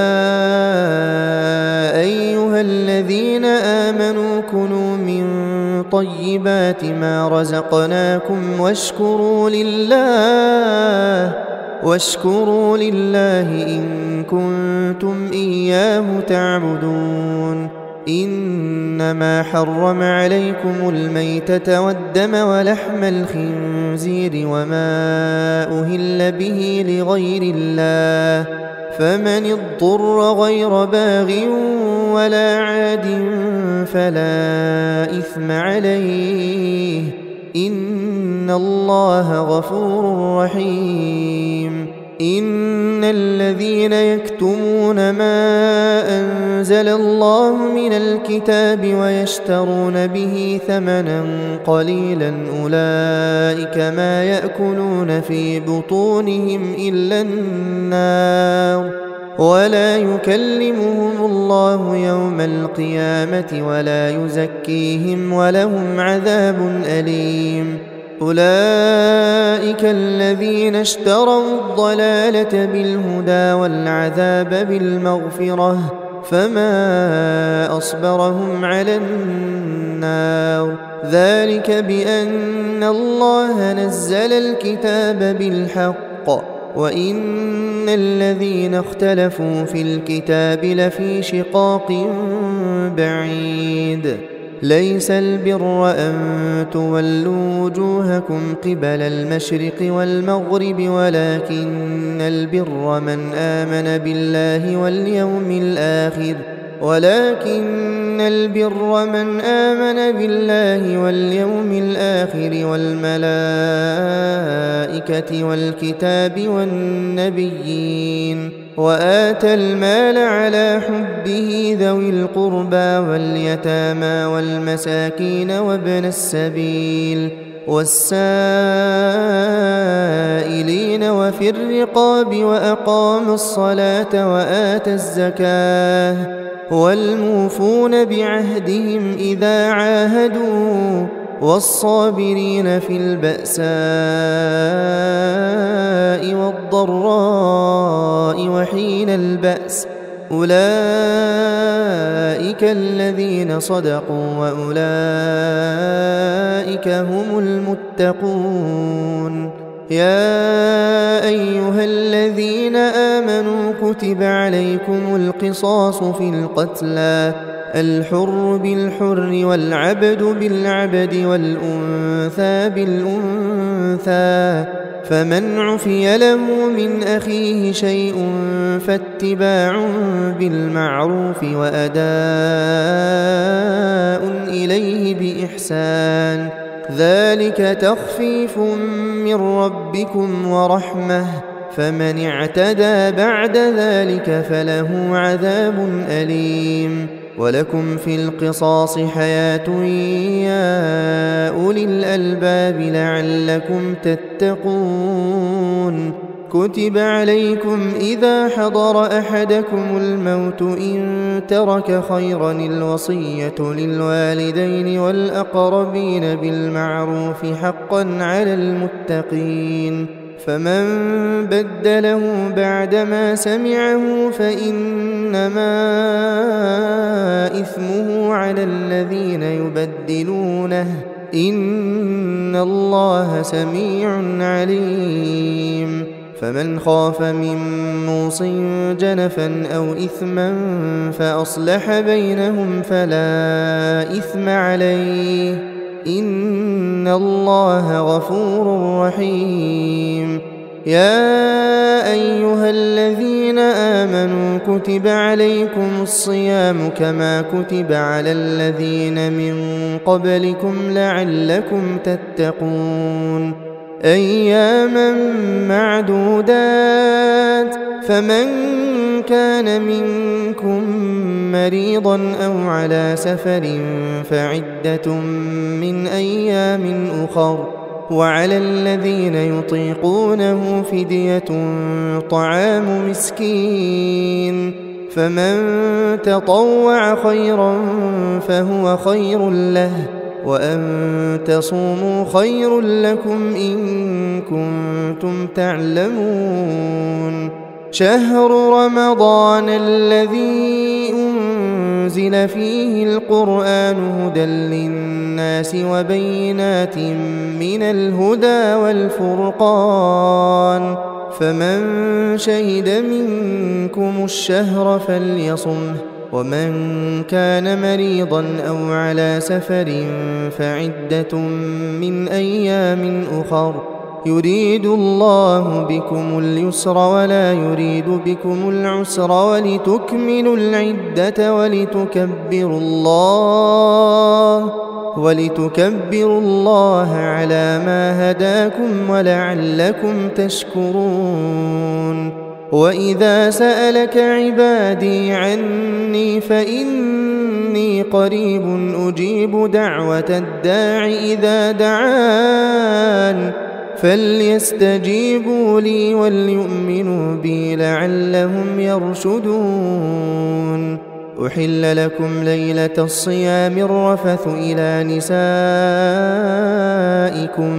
أيها الذين آمنوا كلوا من طيبات ما رزقناكم واشكروا لله إن كنتم إياه تعبدون إنما حرم عليكم الميتة والدم ولحم الخنزير وما أهل به لغير الله فمن اضطر غير باغ ولا عاد فلا إثم عليه إن الله غفور رحيم إن الذين يكتمون ما أنزل الله من الكتاب ويشترون به ثمنا قليلا أولئك ما يأكلون في بطونهم إلا النار ولا يكلمهم الله يوم القيامة ولا يزكيهم ولهم عذاب أليم أولئك الذين اشتروا الضلالة بالهدى والعذاب بالمغفرة فما أصبرهم على النار ذلك بأن الله نزل الكتاب بالحق وإن الذين اختلفوا في الكتاب لفي شقاق بعيد ليس البر أن تولوا وجوهكم قبل المشرق والمغرب ولكن البر من آمن بالله واليوم الآخر والملائكة والكتاب والنبيين وآتى المال على حبه ذوي القربى واليتامى والمساكين وابن السبيل والسائلين وفي الرقاب وأقام الصلاة وآتى الزكاة والموفون بعهدهم إذا عاهدوا والصابرين في البأساء والضراء وحين البأس أولئك الذين صدقوا وأولئك هم المتقون يا أيها الذين آمنوا كتب عليكم القصاص في القتلى الحر بالحر والعبد بالعبد والأنثى بالأنثى فمن عفي له من أخيه شيء فاتباع بالمعروف وأداء إليه بإحسان ذلك تخفيف من ربكم ورحمة فمن اعتدى بعد ذلك فله عذاب أليم ولكم في القصاص حياة يا أولي الألباب لعلكم تتقون كتب عليكم إذا حضر أحدكم الموت إن ترك خيرا الوصية للوالدين والأقربين بالمعروف حقا على المتقين فمن بدله بعدما سمعه فإنما إثمه على الذين يبدلونه إن الله سميع عليم فمن خاف من موص جنفا أو إثما فأصلح بينهم فلا إثم عليه إن الله غفور رحيم يا أيها الذين آمنوا كتب عليكم الصيام كما كتب على الذين من قبلكم لعلكم تتقون أياما معدودات فمن كان منكم مريضا أو على سفر فعدة من أيام أخر وعلى الذين يطيقونه فدية طعام مسكين فمن تطوع خيرا فهو خير له وأن تصوموا خير لكم إن كنتم تعلمون شهر رمضان الذي أنزل فيه القرآن هدى للناس وبينات من الهدى والفرقان فمن شهد منكم الشهر فليصمه ومن كان مريضا أو على سفر فعدة من أيام أخر يريد الله بكم اليسر ولا يريد بكم العسر ولتكملوا العدة ولتكبروا الله على ما هداكم ولعلكم تشكرون وإذا سألك عبادي عني فإني قريب أجيب دعوة الداع إذا دعان فليستجيبوا لي وليؤمنوا بي لعلهم يرشدون أحل لكم ليلة الصيام الرفث إلى نسائكم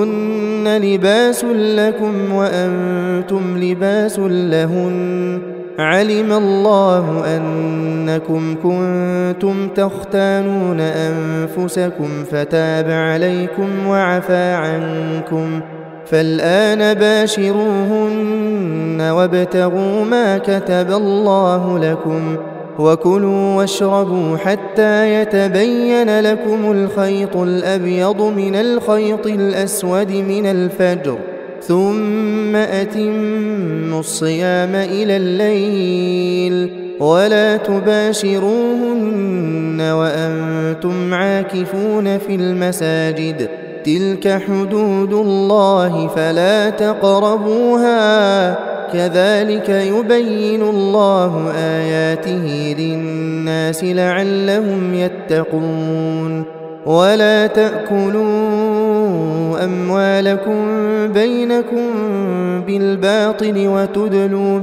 هن لباس لكم وأنتم لباس لهن علم الله أنكم كنتم تختانون أنفسكم فتاب عليكم وعفى عنكم، فالآن باشروهن وابتغوا ما كتب الله لكم، وكلوا واشربوا حتى يتبين لكم الخيط الأبيض من الخيط الأسود من الفجر، ثم أتموا الصيام إلى الليل، ولا تباشروهن وأنتم عاكفون في المساجد، تلك حدود الله فلا تقربوها، كذلك يبين الله آياته للناس لعلهم يتقون. ولا تأكلوا أموالكم بينكم بالباطل وتدلوا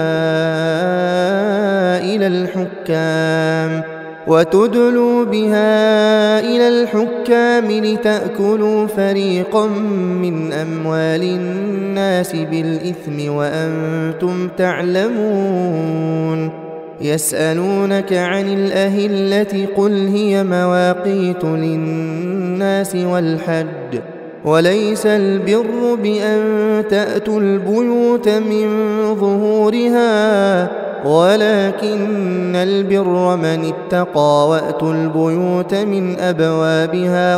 بها إلى الحكام لتأكلوا فريقا من أموال الناس بالإثم وأنتم تعلمون. يسألونك عن الأهلة قل هي مواقيت للناس والحج، وليس البر بأن تأتوا البيوت من ظهورها، ولكن البر من اتقى وأتوا البيوت من أبوابها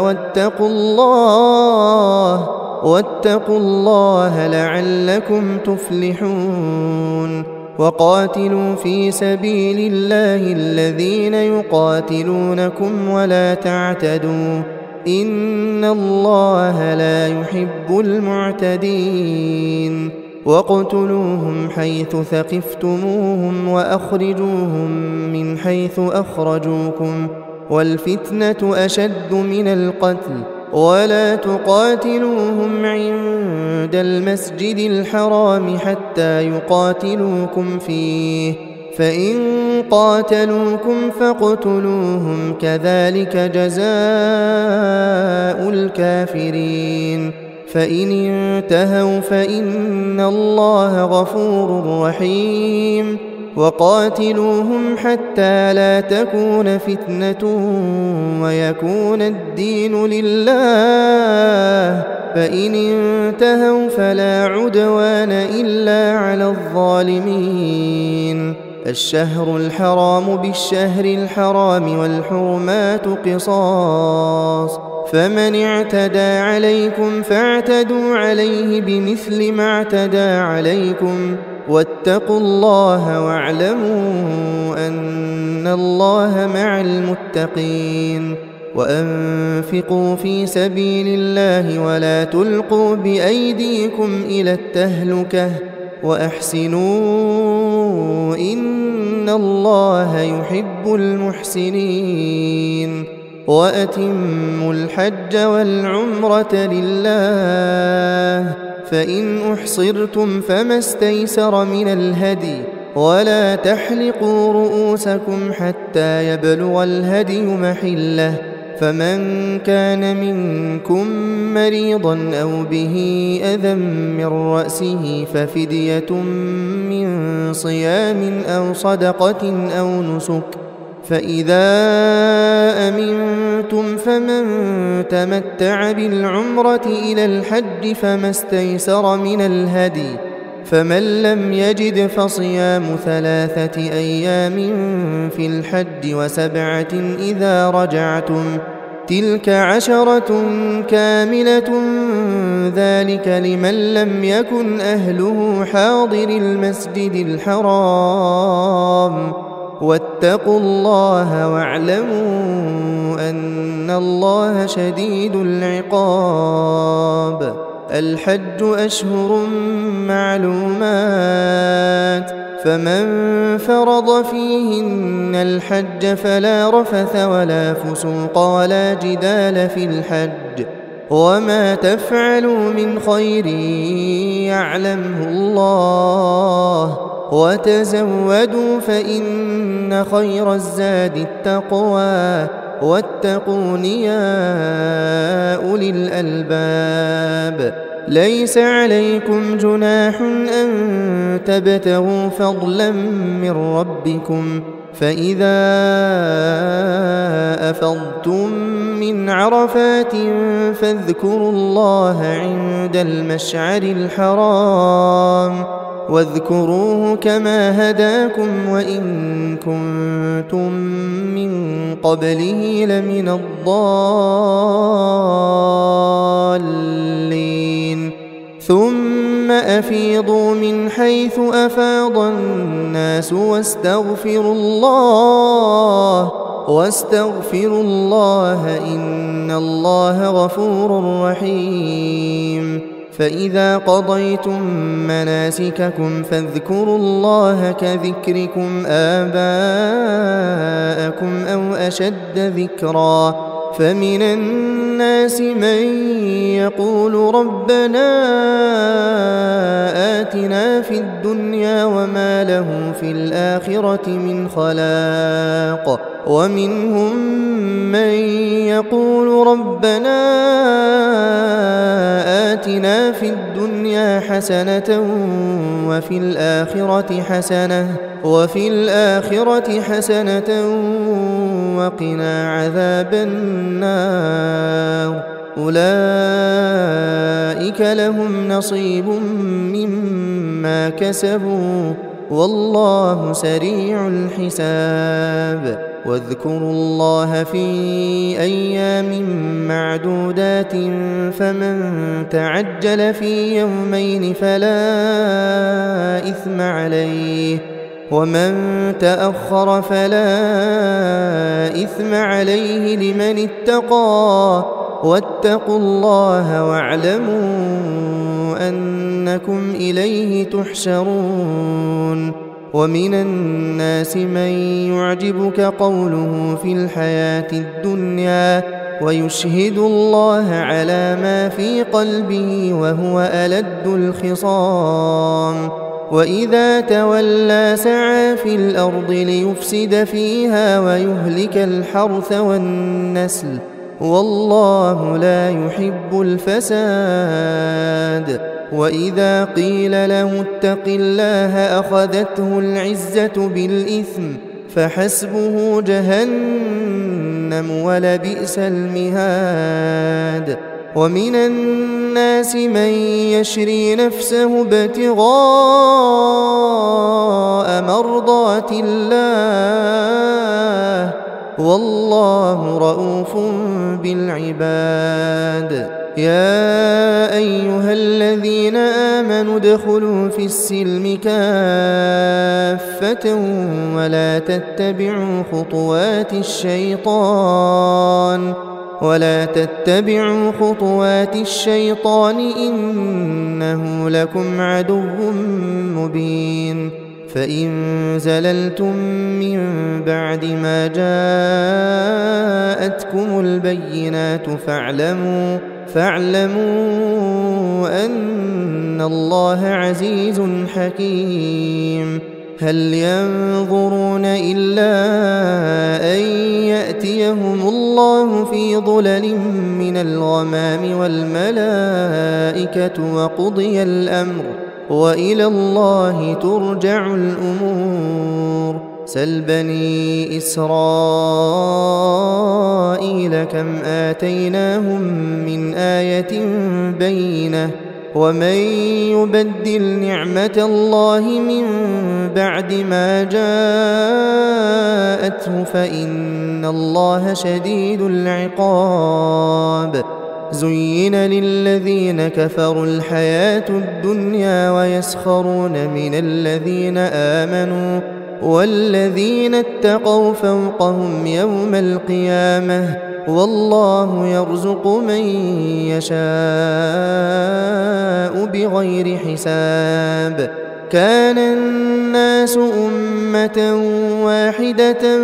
واتقوا الله لعلكم تفلحون. وقاتلوا في سبيل الله الذين يقاتلونكم ولا تعتدوا، إن الله لا يحب المعتدين. واقتلوهم حيث ثقفتموهم وأخرجوهم من حيث أخرجوكم، والفتنة أشد من القتل، ولا تقاتلوهم عند المسجد الحرام حتى يقاتلوكم فيه، فإن قاتلوكم فاقتلوهم، كذلك جزاء الكافرين. فإن انتهوا فإن الله غفور رحيم. وقاتلوهم حتى لا تكون فتنة ويكون الدين لله، فإن انتهوا فلا عدوان إلا على الظالمين. الشهر الحرام بالشهر الحرام والحرمات قصاص، فمن اعتدى عليكم فاعتدوا عليه بمثل ما اعتدى عليكم، واتقوا الله واعلموا أن الله مع المتقين. وأنفقوا في سبيل الله ولا تلقوا بأيديكم إلى التهلكة وأحسنوا إن الله يحب المحسنين. وأتموا الحج والعمرة لله، فإن أحصرتم فما استيسر من الهدي، ولا تحلقوا رؤوسكم حتى يبلغ الهدي محله، فمن كان منكم مريضا أو به أذى من رأسه ففدية من صيام أو صدقة أو نسك، فإذا أمنتم فمن تمتع بالعمرة إلى الحج فما استيسر من الهدي، فمن لم يجد فصيام 3 أيام في الحج و7 إذا رجعتم، تلك 10 كاملة، ذلك لمن لم يكن أهله حاضر المسجد الحرام. واتقوا الله واعلموا أن الله شديد العقاب. الحج أشهر معلومات، فمن فرض فيهن الحج فلا رفث ولا فسوق ولا جدال في الحج، وما تفعلوا من خير يعلمه الله، وتزودوا فإن خير الزاد التقوى، واتقون يا أولي الألباب. ليس عليكم جناح أن تبتغوا فضلا من ربكم، فإذا أفضتم من عرفات فاذكروا الله عند المشعر الحرام، واذكروه كما هداكم وإن كنتم من قبله لمن الضالين. ثم أفيضوا من حيث أفاض الناس واستغفروا الله إن الله غفور رحيم. فإذا قضيتم مناسككم فاذكروا الله كذكركم آباءكم أو أشد ذكرا، فمن الناس من يقول ربنا آتنا في الدنيا وما له في الآخرة من خلاق، ومنهم من يقول ربنا آتنا في الدنيا حسنة وفي الآخرة حسنة وقنا عذاب النار. أولئك لهم نصيب مما كسبوا والله سريع الحساب. واذكروا الله في أيام معدودات، فمن تعجل في يومين فلا إثم عليه، ومن تأخر فلا إثم عليه لمن اتقى، واتقوا الله واعلموا أنكم إليه تحشرون. ومن الناس من يعجبك قوله في الحياة الدنيا ويشهد الله على ما في قلبه وهو ألد الخصام، وإذا تولى سعى في الأرض ليفسد فيها ويهلك الحرث والنسل والله لا يحب الفساد. وإذا قيل له اتق الله أخذته العزة بالإثم فحسبه جهنم ولبئس المهاد. ومن الناس من يشري نفسه ابتغاء مرضات الله والله رؤوف بالعباد. يا أيها الذين آمنوا ادخلوا في السلم كافة ولا تتبعوا خطوات الشيطان إنه لكم عدو مبين. فإن زللتم من بعد ما جاءتكم البينات فاعلموا أن الله عزيز حكيم. هل ينظرون إلا أن يأتيهم الله في ظلل من الغمام والملائكة وقضي الأمر وإلى الله ترجع الأمور. سل بني إسرائيل كم آتيناهم من آية بينة ومن يبدل نعمة الله من بعد ما جاءته فإن الله شديد العقاب. زين للذين كفروا الحياة الدنيا ويسخرون من الذين آمنوا والذين اتقوا فوقهم يوم القيامة والله يرزق من يشاء بغير حساب. كان الناس أمة واحدة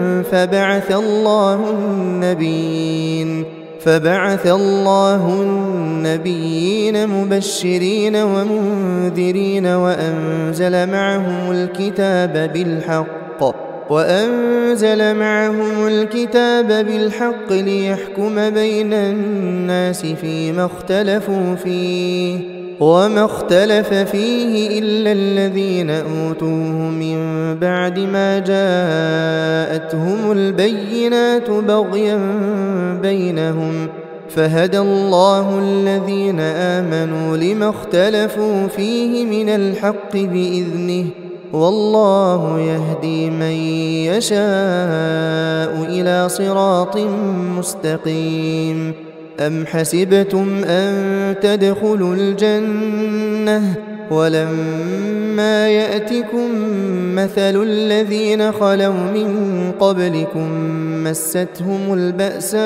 فبعث الله النبيين مبشرين ومنذرين وأنزل معهم الكتاب بالحق وأنزل معهم الكتاب بالحق ليحكم بين الناس فيما اختلفوا فيه وما اختلف فيه إلا الذين أوتوه من بعد ما جاءتهم البينات بغيا بينهم فهدى الله الذين آمنوا لما اختلفوا فيه من الحق بإذنه والله يهدي من يشاء إلى صراط مستقيم أم حسبتم أن تدخلوا الجنة ولما يأتكم مثل الذين خلوا من قبلكم مستهم البأساء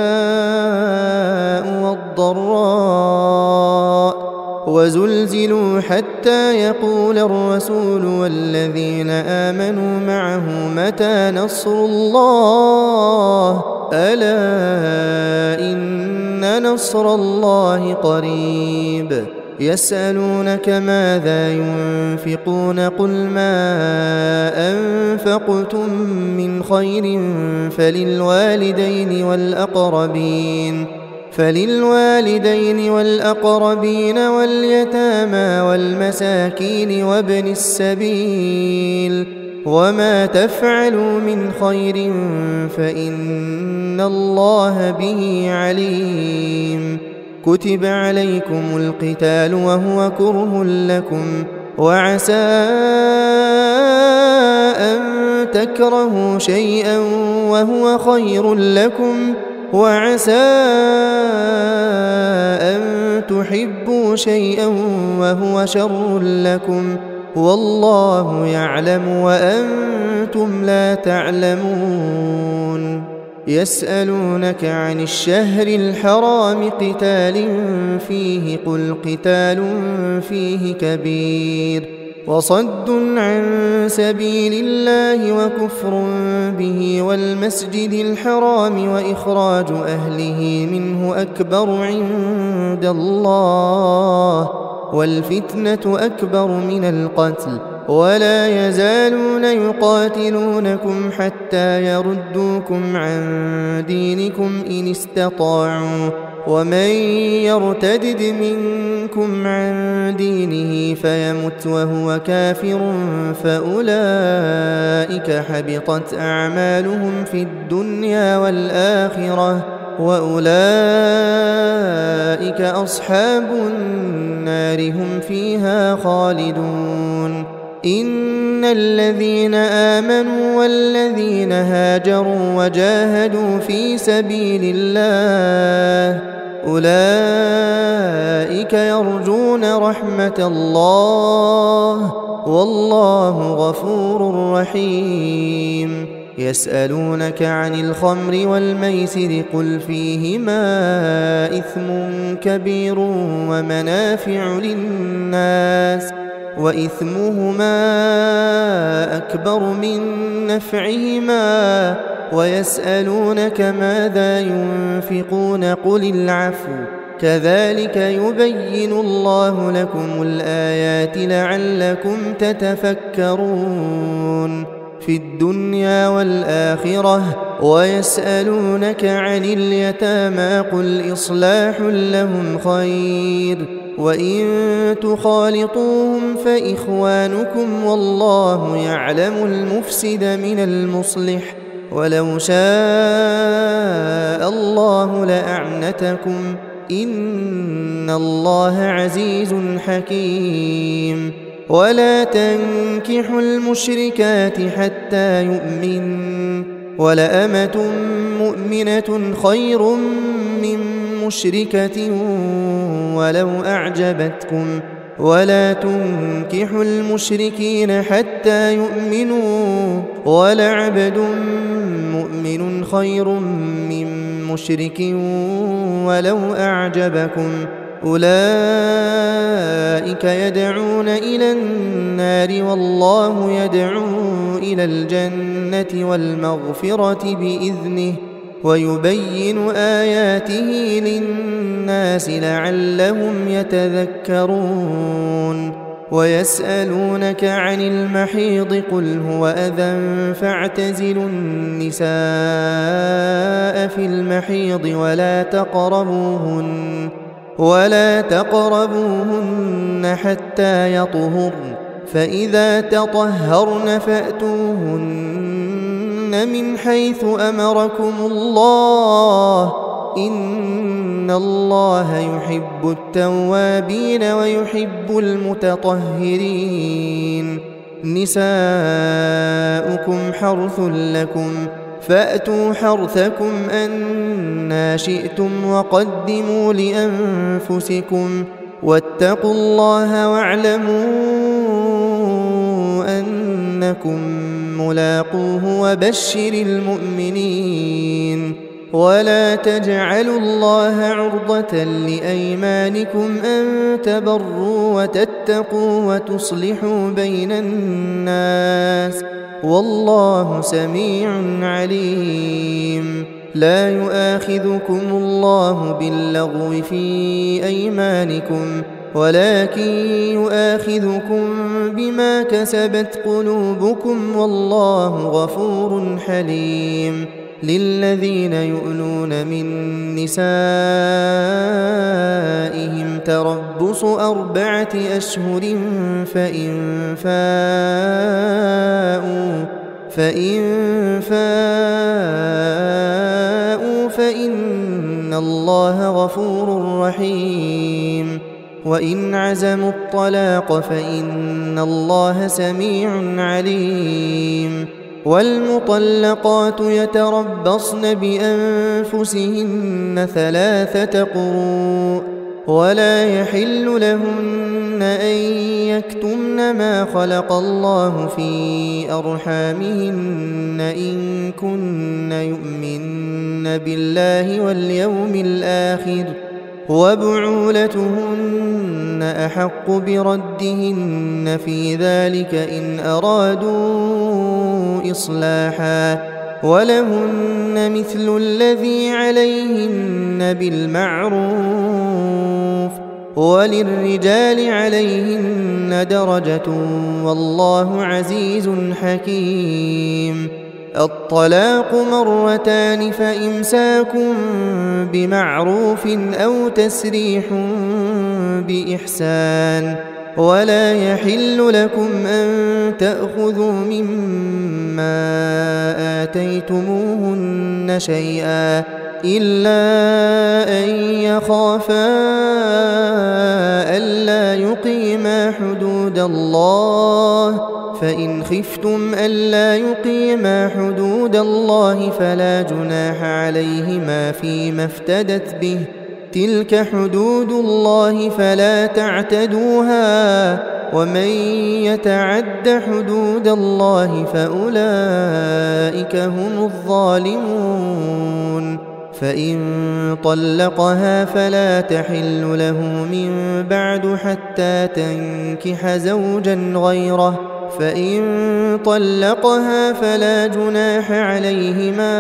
والضراء وزلزلوا حتى يقول الرسول والذين آمنوا معه متى نصر الله ألا إن نصر الله قريب يسألونك ماذا ينفقون قل ما أنفقتم من خير فللوالدين والأقربين واليتامى والمساكين وابن السبيل وما تفعلوا من خير فإن الله به عليم كتب عليكم القتال وهو كره لكم وعسى أن تكرهوا شيئا وهو خير لكم وعسى أن تحبوا شيئا وهو شر لكم والله يعلم وأنتم لا تعلمون يسألونك عن الشهر الحرام قتال فيه قل قتال فيه كبير وصد عن سبيل الله وكفر به والمسجد الحرام وإخراج أهله منه أكبر عند الله والفتنة أكبر من القتل ولا يزالون يقاتلونكم حتى يردوكم عن دينكم إن استطاعوا ومن يرتدد منكم عن دينه فيمت وهو كافر فأولئك حبطت أعمالهم في الدنيا والآخرة وأولئك أصحاب النار هم فيها خالدون إن الذين آمنوا والذين هاجروا وجاهدوا في سبيل الله أولئك يرجون رحمة الله والله غفور رحيم يسألونك عن الخمر والميسر قل فيهما إثم كبير ومنافع للناس وإثمهما أكبر من نفعهما ويسألونك ماذا ينفقون قل العفو كذلك يبين الله لكم الآيات لعلكم تتفكرون في الدنيا والآخرة ويسألونك عن اليتامى قل إصلاح لهم خير وإن تخالطوهم فإخوانكم والله يعلم المفسد من المصلح ولو شاء الله لأعنتكم إن الله عزيز حكيم ولا تنكحوا المشركات حتى يؤمن ولأمة مؤمنة خير من مشركة ولو أعجبتكم ولا تنكحوا المشركين حتى يؤمنوا ولعبد مؤمن خير من مشرك ولو أعجبكم أولئك يدعون إلى النار والله يدعو إلى الجنة والمغفرة بإذنه ويبين آياته للناس لعلهم يتذكرون ويسألونك عن المحيض قل هو أذى فاعتزلوا النساء في المحيض ولا تقربوهن حتى يطهرن فإذا تطهرن فأتوهن من حيث أمركم الله إن الله يحب التوابين ويحب المتطهرين نساؤكم حرث لكم فأتوا حرثكم أنى شئتم وقدموا لأنفسكم واتقوا الله واعلموا أنكم ملاقوه وبشر المؤمنين ولا تجعلوا الله عرضة لأيمانكم أن تبروا وتتقوا وتصلحوا بين الناس والله سميع عليم لا يؤاخذكم الله باللغو في أيمانكم ولكن يؤاخذكم بما كسبت قلوبكم والله غفور حليم للذين يؤلون من نسائهم تربص 4 أشهر فإن فاءوا فإن الله غفور رحيم وإن عزموا الطلاق فإن الله سميع عليم والمطلقات يتربصن بأنفسهن 3 قروء ولا يحل لهن أن يكتمن ما خلق الله في أرحامهن إن كن يؤمن بالله واليوم الآخر وبعولتهن أحق بردهن في ذلك إن أرادوا إصلاحا ولهن مثل الذي عليهن بالمعروف وللرجال عليهن درجة والله عزيز حكيم الطلاق 2 مرتان فإمساك بمعروف أو تسريح بإحسان ولا يحل لكم أن تأخذوا مما آتيتموهن شيئا إلا أن يخافا ألا يقيما حدود الله فإن خفتم ألا يقيما حدود الله فلا جناح عليهما فيما افتدت به تلك حدود الله فلا تعتدوها ومن يتعد حدود الله فأولئك هم الظالمون فإن طلقها فلا تحل له من بعد حتى تنكح زوجا غيره فإن طلقها فلا جناح عليهما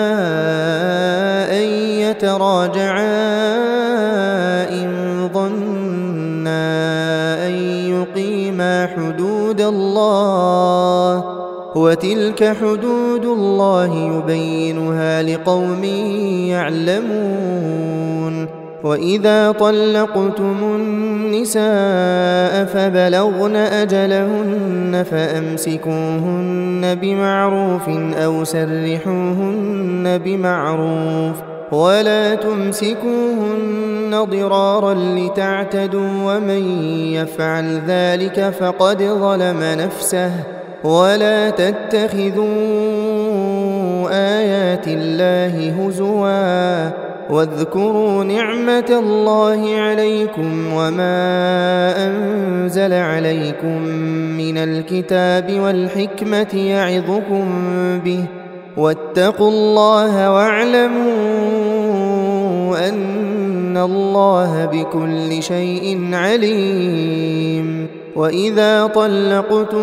أن يتراجعا إن ظنا أن يقيما حدود الله وتلك حدود الله يبينها لقوم يعلمون وإذا طلقتم النساء فبلغن أجلهن فأمسكوهن بمعروف أو سرحوهن بمعروف ولا تمسكوهن ضرارا لتعتدوا ومن يفعل ذلك فقد ظلم نفسه ولا تتخذوا آيات الله هزوا واذكروا نعمة الله عليكم وما أنزل عليكم من الكتاب والحكمة يعظكم به واتقوا الله واعلموا أن الله بكل شيء عليم وإذا طلقتم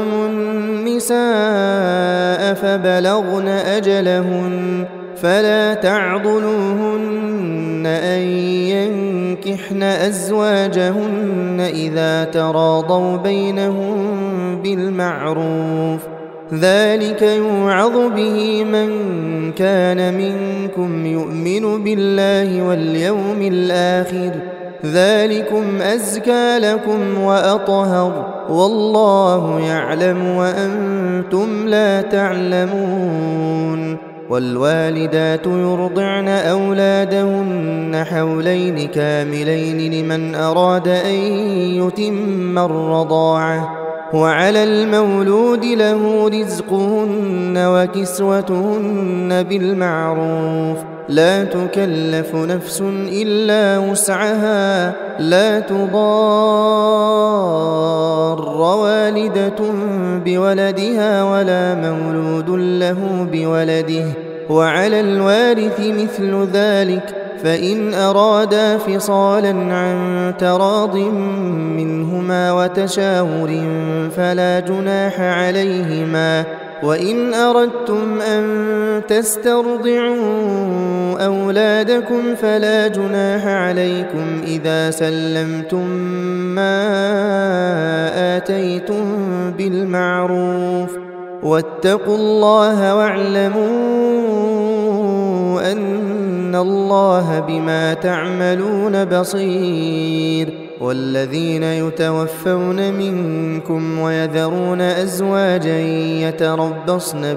النساء فبلغن أجلهن فلا تعضلوهن أن ينكحن أزواجهن إذا تراضوا بينهم بالمعروف ذلك يوعظ به من كان منكم يؤمن بالله واليوم الآخر ذلكم أزكى لكم وأطهر والله يعلم وأنتم لا تعلمون والوالدات يرضعن أولادهن حولين كاملين لمن أراد أن يتم الرضاعة وعلى المولود له رزقهن وكسوتهن بالمعروف لا تكلف نفس إلا وسعها لا تضار والدة بولدها ولا مولود له بولده وعلى الوارث مثل ذلك فإن أرادا فصالا عن تراض منهما وتشاور فلا جناح عليهما وإن أردتم أن تسترضعوا أولادكم فلا جناح عليكم إذا سلمتم ما آتيتم بالمعروف واتقوا الله واعلموا أن الله بما تعملون بصير والذين يتوفون منكم ويذرون أزواجا يتربصن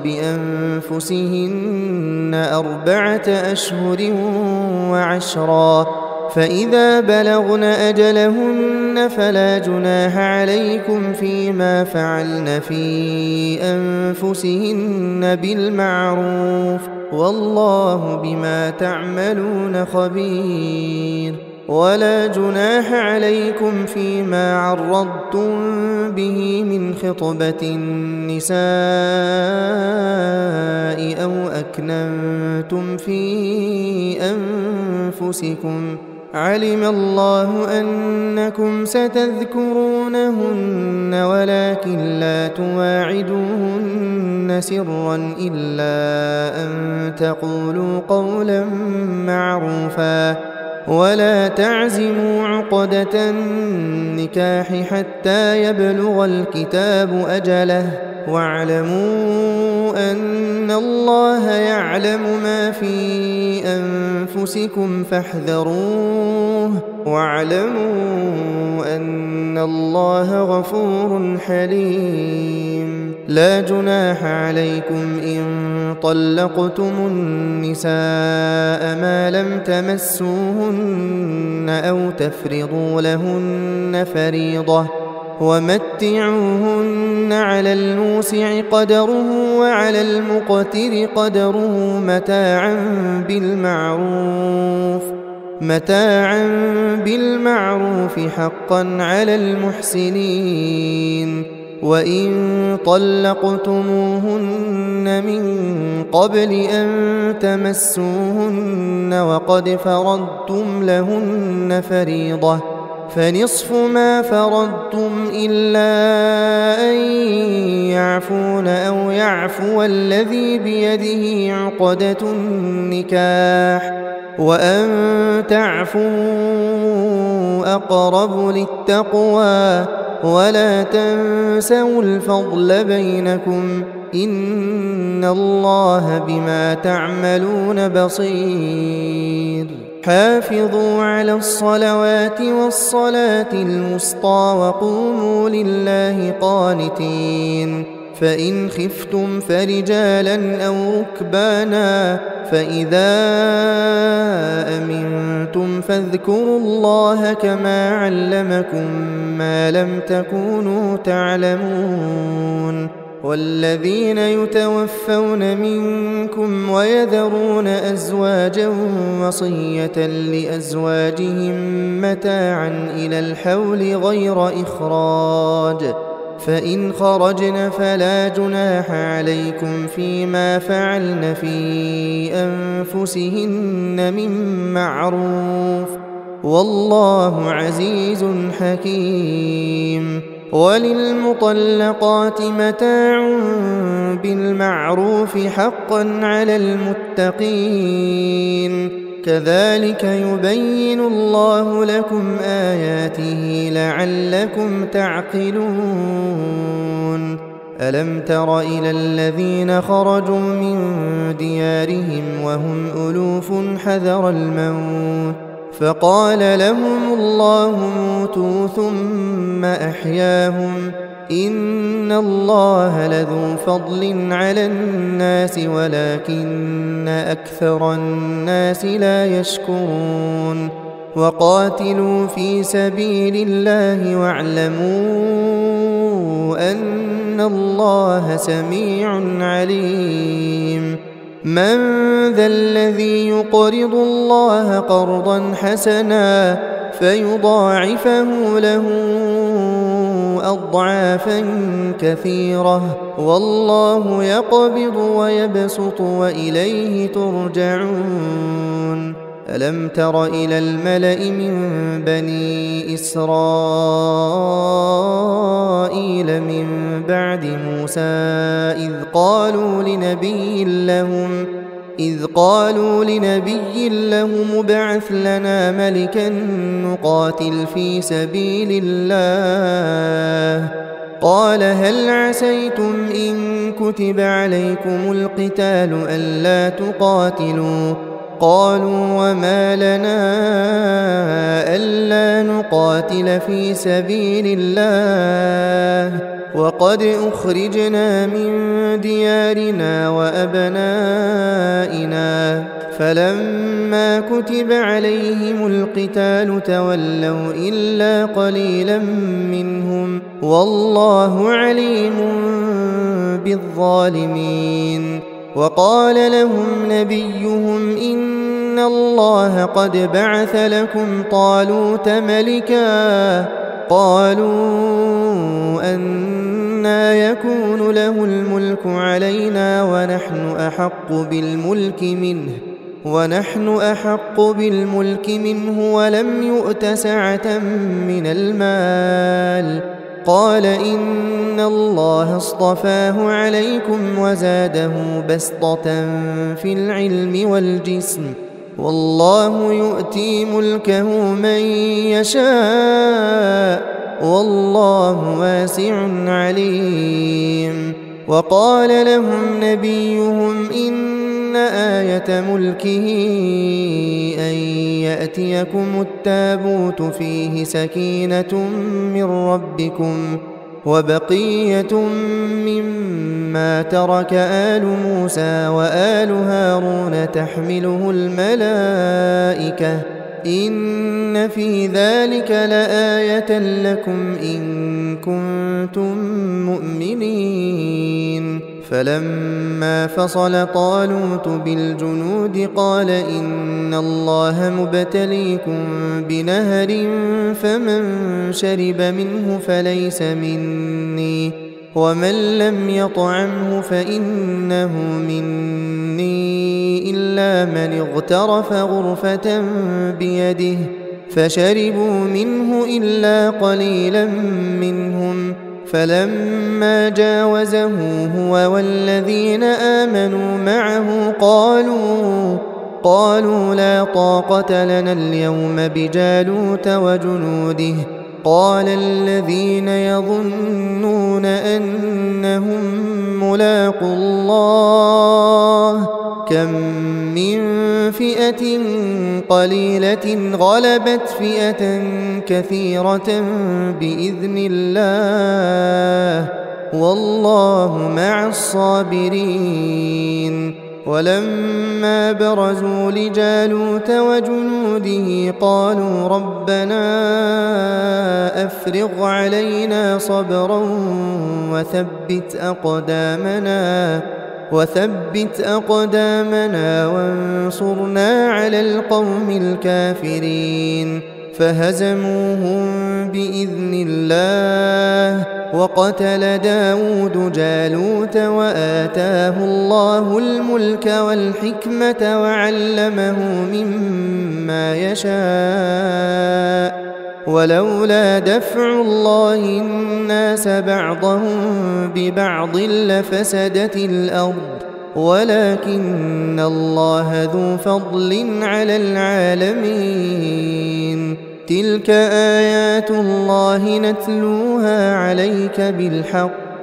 بأنفسهن 4 أشهر وعشرا فإذا بلغن أجلهن فلا جناح عليكم فيما فعلن في أنفسهن بالمعروف والله بما تعملون خبير ولا جناح عليكم فيما عرضتم به من خطبة النساء أو أكننتم في أنفسكم علم الله أنكم ستذكرونهن ولكن لا تواعدوهن سرا إلا أن تقولوا قولا معروفا ولا تعزموا عقدة النكاح حتى يبلغ الكتاب أجله واعلموا أن الله يعلم ما في أنفسكم فاحذروه واعلموا أن الله غفور حليم لا جناح عليكم إن طلقتم النساء ما لم تمسوهن أو تفرضوا لهن فريضة ومتعوهن على الموسع قدره وعلى المقتر قدره متاعا بالمعروف حقا على المحسنين وإن طلقتموهن من قبل أن تمسوهن وقد فرضتم لهن فريضة فنصف ما فرضتم إلا أن يعفون أو يعفو الذي بيده عقدة النكاح وأن تعفوا أقرب للتقوى ولا تنسوا الفضل بينكم إن الله بما تعملون بصير حافظوا على الصلوات والصلاة الوسطى وقوموا لله قانتين فإن خفتم فرجالا أو ركبانا فإذا أمنتم فاذكروا الله كما علمكم ما لم تكونوا تعلمون والذين يتوفون منكم ويذرون أزواجا وصية لأزواجهم متاعا إلى الحول غير إخراج فإن خرجن فلا جناح عليكم فيما فعلن في أنفسهن من معروف والله عزيز حكيم وللمطلقات متاع بالمعروف حقا على المتقين كذلك يبين الله لكم آياته لعلكم تعقلون ألم تر إلى الذين خرجوا من ديارهم وهم ألوف حذر الموت فقال لهم الله موتوا ثم أحياهم إن الله لذو فضل على الناس ولكن أكثر الناس لا يشكرون وقاتلوا في سبيل الله واعلموا أن الله سميع عليم من ذا الذي يقرض الله قرضا حسنا فيضاعفه له أضعافا كثيرة والله يقبض ويبسط وإليه ترجعون ألم تر إلى الملأ من بني إسرائيل من بعد موسى إذ قالوا لنبي لهم ابعث لنا ملكا نقاتل في سبيل الله قال هل عسيتم إن كتب عليكم القتال ألا تقاتلوا قالوا وما لنا ألا نقاتل في سبيل الله وقد أخرجنا من ديارنا وأبنائنا فلما كتب عليهم القتال تولوا إلا قليلا منهم والله عليم بالظالمين وقال لهم نبيهم إن الله قد بعث لكم طالوت ملكا قالوا أنى يكون له الملك علينا ونحن أحق بالملك منه ولم يؤت سعة من المال قال إن الله اصطفاه عليكم وزاده بسطة في العلم والجسم والله يؤتي ملكه من يشاء والله واسع عليم وقال لهم نبيهم إن آية ملكه أن يأتيكم التابوت فيه سكينة من ربكم وبقية مما ترك آل موسى وآل هارون تحمله الملائكة إن في ذلك لآية لكم إن كنتم مؤمنين فلما فصل طالوت بالجنود قال إن الله مبتليكم بنهر فمن شرب منه فليس مني ومن لم يطعمه فإنه مني إلا من اغترف غرفة بيده فشربوا منه إلا قليلا منهم فلما جاوزه هو والذين آمنوا معه قالوا لا طاقة لنا اليوم بجالوت وجنوده قال الذين يظنون أنهم ملاقو الله كم من فئة قليلة غلبت فئة كثيرة بإذن الله والله مع الصابرين ولما برزوا لجالوت وجنوده قالوا ربنا أفرغ علينا صبرا وثبت أقدامنا وانصرنا على القوم الكافرين فهزموهم بإذن الله وقتل داود جالوت وآتاه الله الملك والحكمة وعلمه مما يشاء ولولا دفع الله الناس بعضهم ببعض لفسدت الأرض ولكن الله ذو فضل على العالمين. تلك آيات الله نتلوها عليك بالحق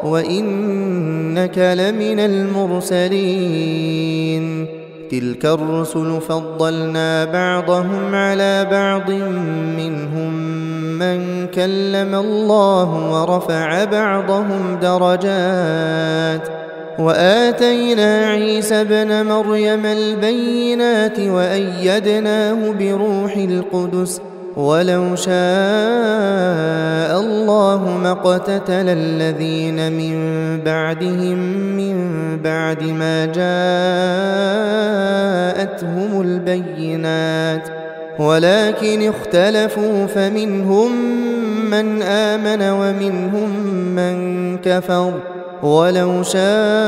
وإنك لمن المرسلين. تلك الرسل فضلنا بعضهم على بعض منهم من كلم الله ورفع بعضهم درجات وآتينا عيسى ابن مريم البينات وأيدناه بروح القدس ولو شاء الله ما اقتتل الذين من بعدهم من بعد ما جاءتهم البينات ولكن اختلفوا فمنهم من آمن ومنهم من كفر ولو شاء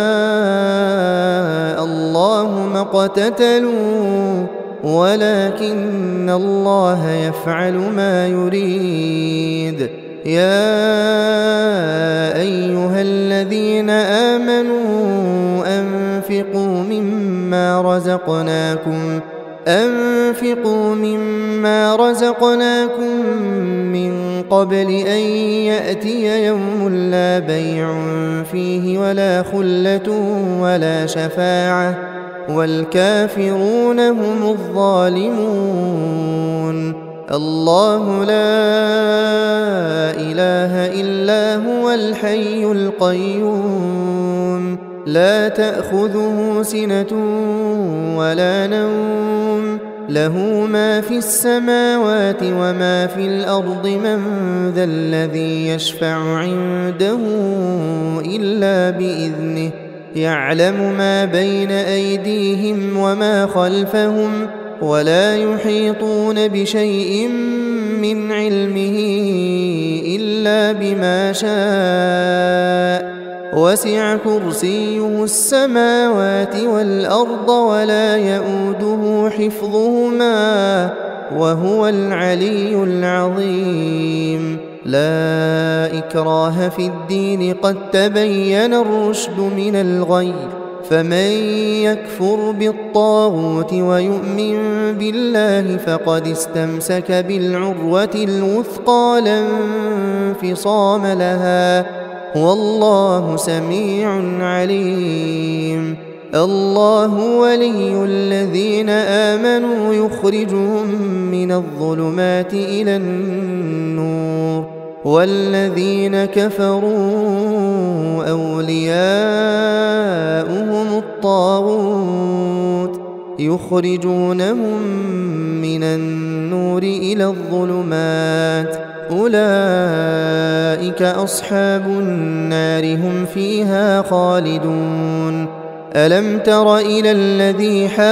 الله ما اقتتلوا ولكن الله يفعل ما يريد. يا أيها الذين آمنوا أنفقوا مما رزقناكم من قبل أن يأتي يوم لا بيع فيه ولا خلة ولا شفاعة والكافرون هم الظالمون. الله لا إله إلا هو الحي القيوم لا تأخذه سنة ولا نوم له ما في السماوات وما في الأرض من ذا الذي يشفع عنده إلا بإذنه يعلم ما بين أيديهم وما خلفهم ولا يحيطون بشيء من علمه إلا بما شاء وسع كرسيه السماوات والأرض ولا يؤوده حفظهما وهو العلي العظيم. لا إكراه في الدين قد تبين الرشد من الغي فمن يكفر بالطاغوت ويؤمن بالله فقد استمسك بالعروة الوثقى لا انفصام لها والله سميع عليم. الله ولي الذين آمنوا يخرجهم من الظلمات إلى النور والذين كفروا أولياؤهم الطاغوت يخرجونهم من النور إلى الظلمات أولئك أصحاب النار هم فيها خالدون. ألم تر إلى الذي حاج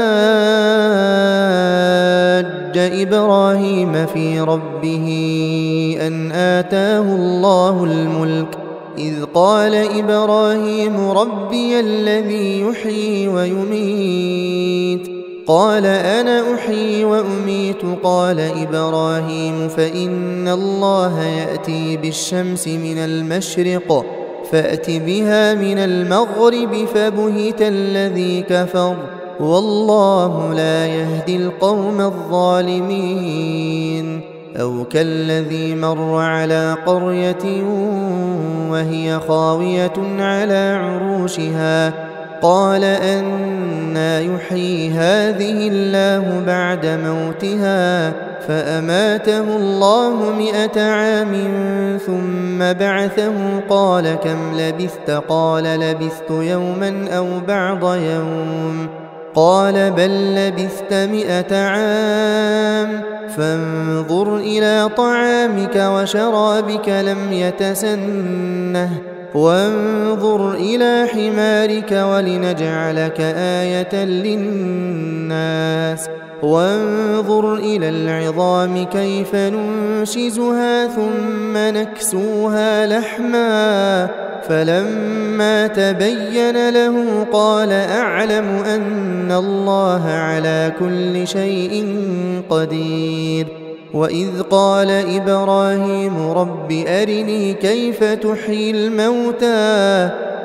إبراهيم في ربه أن آتاه الله الملك إذ قال إبراهيم ربي الذي يحيي ويميت قال أنا أحيي وأميت قال إبراهيم فإن الله يأتي بالشمس من المشرق فأت بها من المغرب فبهت الذي كفر والله لا يهدي القوم الظالمين. أو كالذي مر على قرية وهي خاوية على عروشها قال أنى يحيي هذه الله بعد موتها فأماته الله 100 عام ثم بعثه قال كم لبثت قال لبثت يوما أو بعض يوم قال بل لبثت 100 عام فانظر إلى طعامك وشرابك لم يتسنه وانظر إلى حمارك ولنجعلك آية للناس وانظر إلى العظام كيف ننشزها ثم نكسوها لحما فلما تبين له قال أعلم أن الله على كل شيء قدير. وإذ قال إبراهيم رب أرني كيف تحيي الموتى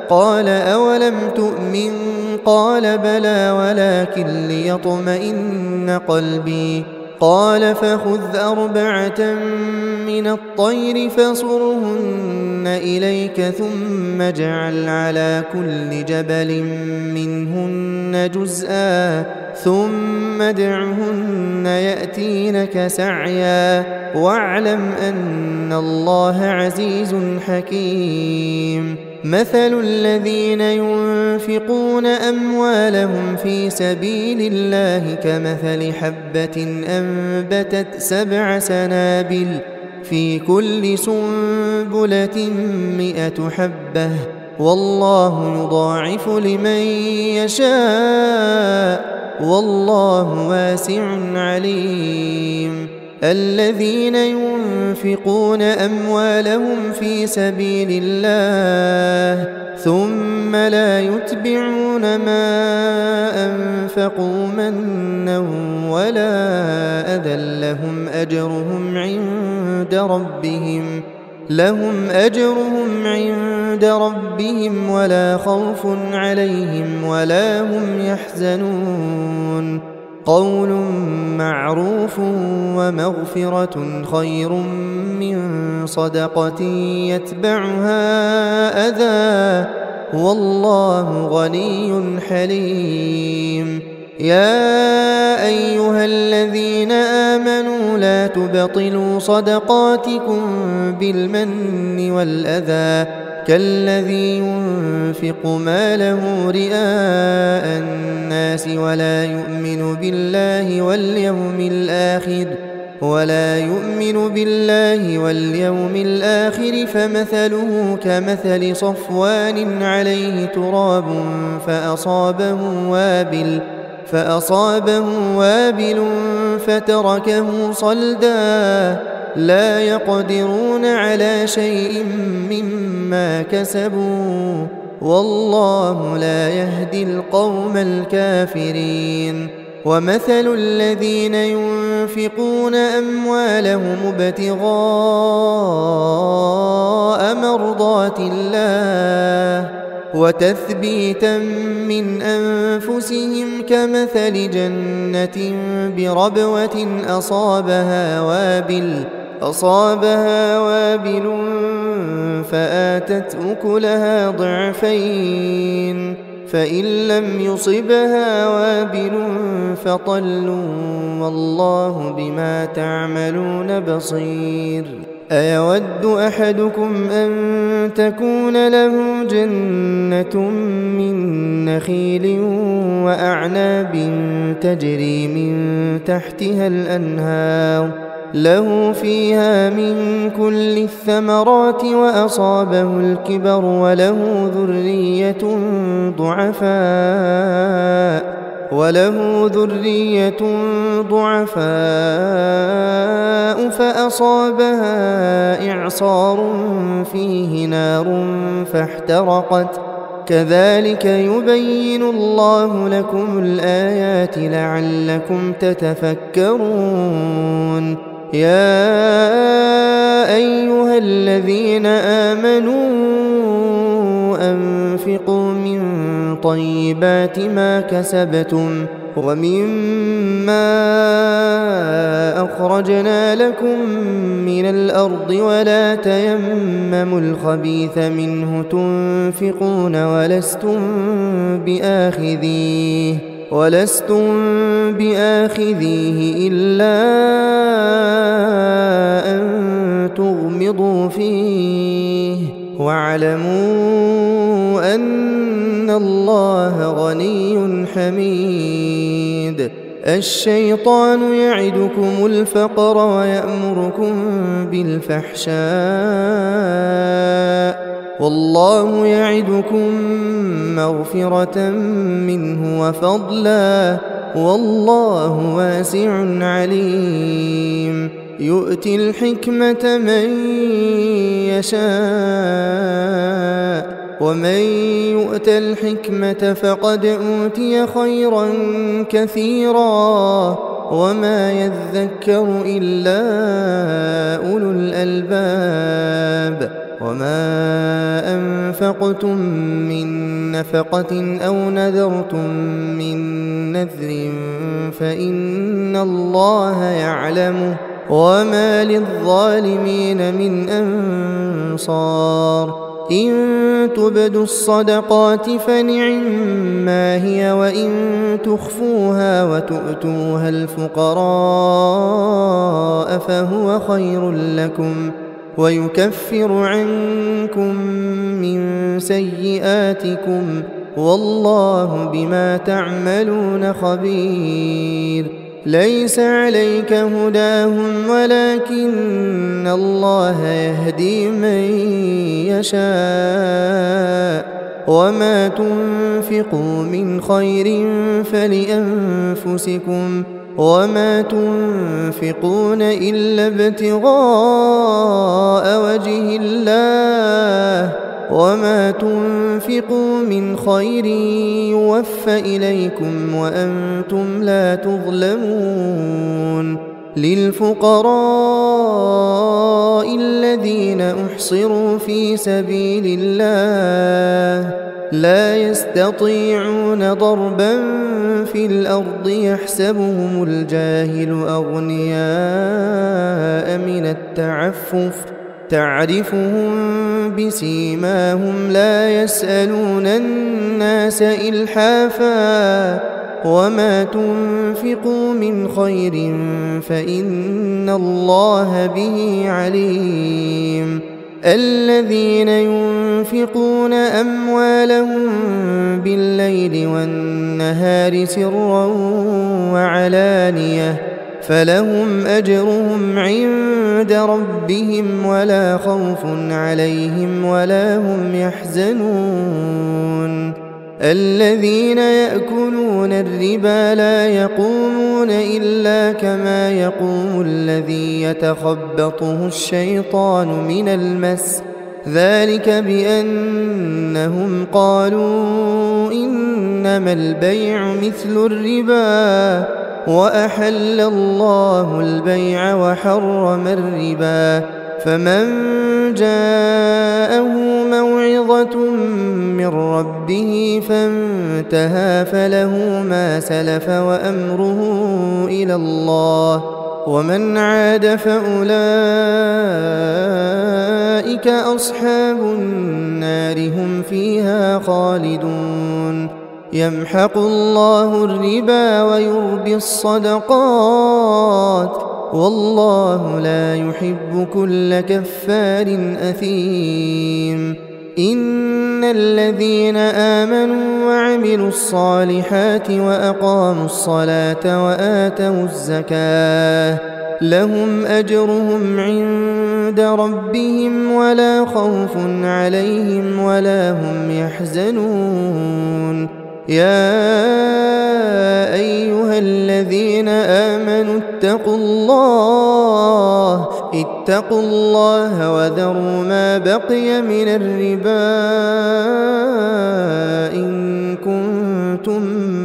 قال أولم تؤمن قال بلى ولكن ليطمئن قلبي قال فخذ 4 من الطير فصرهن إليك ثم اجعل على كل جبل منهن جزءا ثم ادعهن يأتينك سعيا واعلم أن الله عزيز حكيم مثل الذين ينفقون أموالهم في سبيل الله كمثل حبة أنبتت 7 سنابل في كل سنبلة 100 حبة والله يضاعف لمن يشاء والله واسع عليم الذين ينفقون أموالهم في سبيل الله ثم لا يتبعون ما أنفقوا منا ولا أذى لهم أجرهم عند ربهم ولا خوف عليهم ولا هم يحزنون قول معروف ومغفرة خير من صدقة يتبعها أذى والله غني حليم يا أيها الذين آمنوا لا تبطلوا صدقاتكم بالمن والأذى كالذي ينفق ماله رئاء الناس ولا يؤمن بالله واليوم الآخر فمثله كمثل صفوان عليه تراب فأصابه وابل فتركه صلدا لا يقدرون على شيء مما كسبوا والله لا يهدي القوم الكافرين ومثل الذين ينفقون أموالهم ابتغاء مرضات الله وتثبيتا من أنفسهم كمثل جنة بربوة أصابها وابل فآتت أكلها ضعفين فإن لم يصبها وابل فطل والله بما تعملون بصير أيود أحدكم أن تكون له جنة من نخيل وأعناب تجري من تحتها الأنهار له فيها من كل الثمرات وأصابه الكبر وله ذرية ضعفاء فأصابها إعصار فيه نار فاحترقت كذلك يبين الله لكم الآيات لعلكم تتفكرون يا أيها الذين آمنوا أنفقوا من طيبات ما كسبتم ومما أخرجنا لكم من الأرض ولا تيمموا الخبيث منه تنفقون ولستم بآخذيه إلا أن تغمضوا فيه واعلموا أن الله غني حميد الشيطان يعدكم الفقر ويأمركم بالفحشاء والله يعدكم مغفرة منه وفضلا والله واسع عليم يؤتي الحكمة من يشاء ومن يؤت الحكمة فقد أوتي خيرا كثيرا وما يذكر إلا أولو الألباب وما أنفقتم من نفقة أو نذرتم من نذر فإن الله يعلمه وما للظالمين من أنصار إن تبدوا الصدقات فنعما هي وإن تخفوها وتؤتوها الفقراء فهو خير لكم ويكفر عنكم من سيئاتكم والله بما تعملون خبير ليس عليك هداهم ولكن الله يهدي من يشاء وما تنفقوا من خير فلأنفسكم وما تنفقون إلا ابتغاء وجه الله وما تنفقوا من خير يوفى إليكم وأنتم لا تظلمون للفقراء الذين أحصروا في سبيل الله لا يستطيعون ضربا في الأرض يحسبهم الجاهل أغنياء من التعفف تعرفهم بسيماهم لا يسألون الناس إلحافا وما تنفقوا من خير فإن الله به عليم الذين ينفقون أموالهم بالليل والنهار سرا وعلانية فلهم أجرهم عند ربهم ولا خوف عليهم ولا هم يحزنون الذين يأكلون الربا لا يقومون إلا كما يقوم الذي يتخبطه الشيطان من المس ذلك بأنهم قالوا إنما البيع مثل الربا وأحل الله البيع وحرم الربا فمن جاءه موعظة من ربه فانتهى فله ما سلف وأمره إلى الله ومن عاد فأولئك أصحاب النار هم فيها خالدون يمحق الله الربا ويربي الصدقات والله لا يحب كل كفار أثيم إن الذين آمنوا وعملوا الصالحات وأقاموا الصلاة وآتوا الزكاة لهم أجرهم عند ربهم ولا خوف عليهم ولا هم يحزنون يا أيها الذين آمنوا اتقوا الله وذروا ما بقي من الربا إن كنتم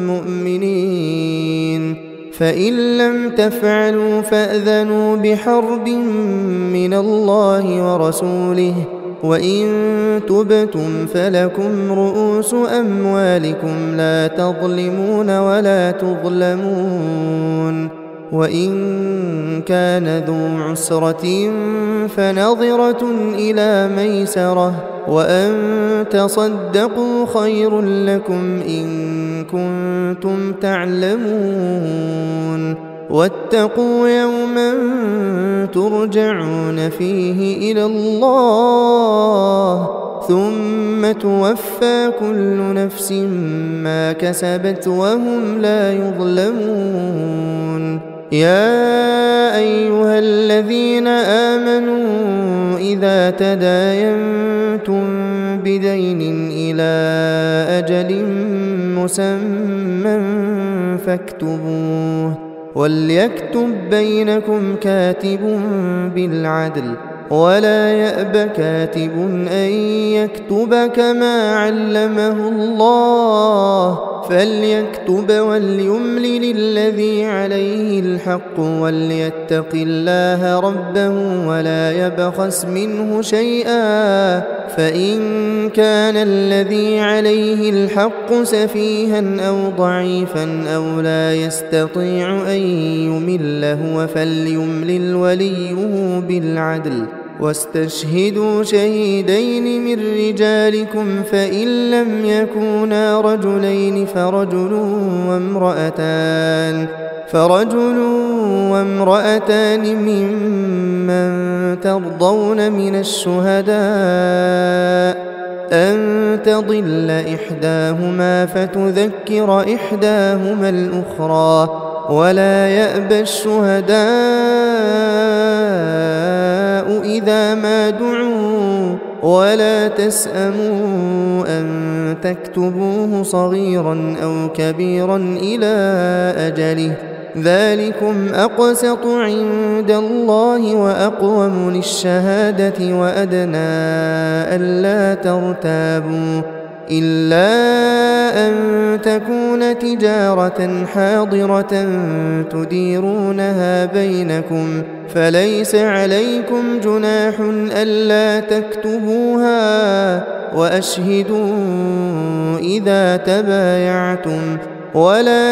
مؤمنين فإن لم تفعلوا فأذنوا بحرب من الله ورسوله وإن تبتم فلكم رؤوس أموالكم لا تظلمون ولا تظلمون وإن كان ذو عسرة فنظرة إلى ميسرة وأن تصدقوا خير لكم إن كنتم تعلمون واتقوا يوما ترجعون فيه إلى الله ثم توفى كل نفس ما كسبت وهم لا يظلمون يا أيها الذين آمنوا إذا تداينتم بدين إلى أجل مسمى فاكتبوه وليكتب بينكم كاتب بالعدل ولا يأب كاتب أن يكتب كما علمه الله فليكتب وليملل الذي عليه الحق وليتق الله ربه ولا يبخس منه شيئا، فإن كان الذي عليه الحق سفيها أو ضعيفا أو لا يستطيع أن يمل هو فليملل وليه بالعدل، واستشهدوا شهيدين من رجالكم فإن لم يكونا رجلين فرجل وامرأتان ممن ترضون من الشهداء أن تضل إحداهما فتذكر إحداهما الأخرى، ولا يأبى الشهداء إذا ما دعوا، ولا تسأموا أن تكتبوه صغيرا أو كبيرا إلى أجله، ذلكم أقسط عند الله وأقوم للشهادة وأدنى ألا ترتابوا، إلا أن تكون تجارة حاضرة تديرونها بينكم فليس عليكم جناح ألا تكتبوها، وأشهدوا إذا تبايعتم، ولا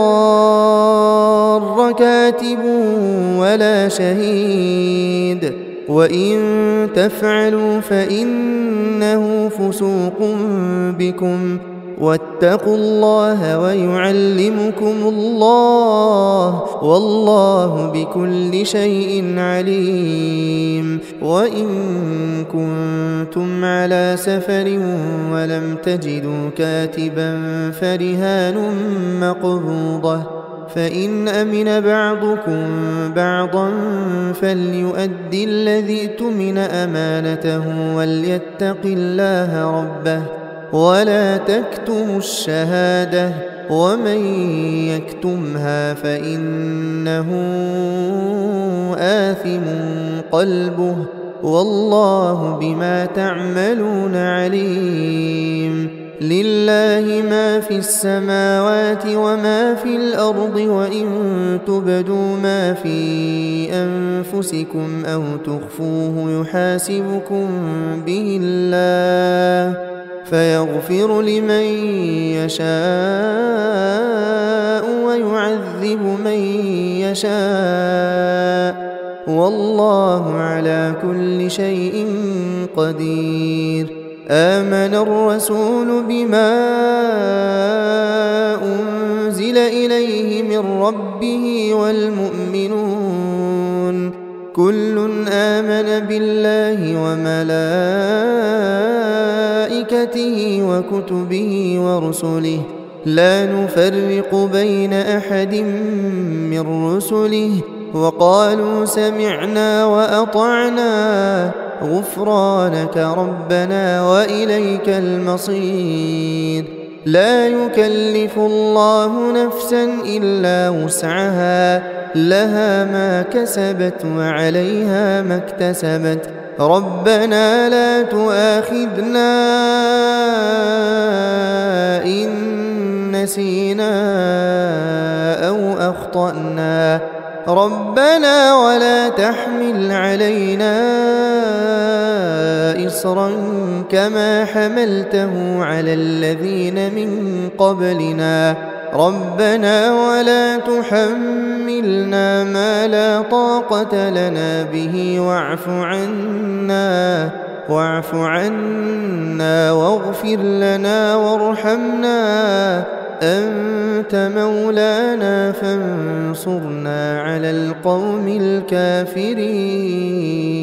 يضار كاتب ولا شهيد، وإن تفعلوا فإنه فسوق بكم، واتقوا الله ويعلمكم الله والله بكل شيء عليم. وإن كنتم على سفر ولم تجدوا كاتبا فرهان مقبوضة، فإن أمن بعضكم بعضا فليؤدي الذي اؤتمن أمانته وليتق الله ربه ولا تكتموا الشهادة، ومن يكتمها فإنه آثم قلبه والله بما تعملون عليم. لله ما في السماوات وما في الأرض، وإن تبدوا ما في أنفسكم أو تخفوه يحاسبكم به الله فيغفر لمن يشاء ويعذب من يشاء، والله على كل شيء قدير. آمن الرسول بما أنزل إليه من ربه والمؤمنون كل آمن بالله وملائكته وكتبه ورسله لا نفرق بين أحد من رسله وقالوا سمعنا وأطعنا غفرانك ربنا وإليك المصير. لا يكلف الله نفسا إلا وسعها، لها ما كسبت وعليها ما اكتسبت. ربنا لا تؤاخذنا إن نسينا أو أخطأنا، ربنا ولا تحمل علينا إصرا كما حملته على الذين من قبلنا، ربنا ولا تحملنا ما لا طاقة لنا به واعف عنا واغفر لنا وارحمنا، أنت مولانا فانصرنا على القوم الكافرين.